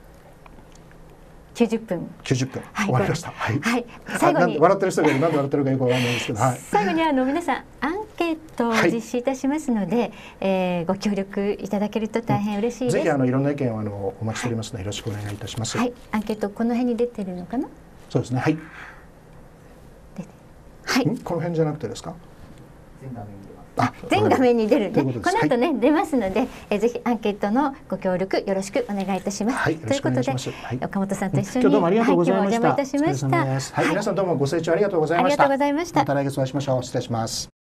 きゅうじゅっぷんきゅうじゅっぷん、はい、終わりました。はい、 はい、最後に笑ってる人がいる、なんで笑ってるかよくわかんないんですけど、はい、 最後にあの皆さんアンケートを実施いたしますので、はい、えー、ご協力いただけると大変嬉しいです。 ぜひあのいろんな意見をあのお待ちしておりますので、よろしくお願いいたします。 はい、アンケートこの辺に出てるのかな。 そうですね。はい。 はい。 この辺じゃなくてですか。 全画面に出ます。あ、全画面に出るね。この後ね、はい、出ますので、えぜひアンケートのご協力よろしくお願いいたします。 はい、 ということで、はい、岡本さんと一緒に、 今日どうもありがとうございました。 はい、今日お邪魔いたしました。 はい、皆さんどうもご清聴ありがとうございました。 ありがとうございました。 また来月お会いしましょう。失礼します。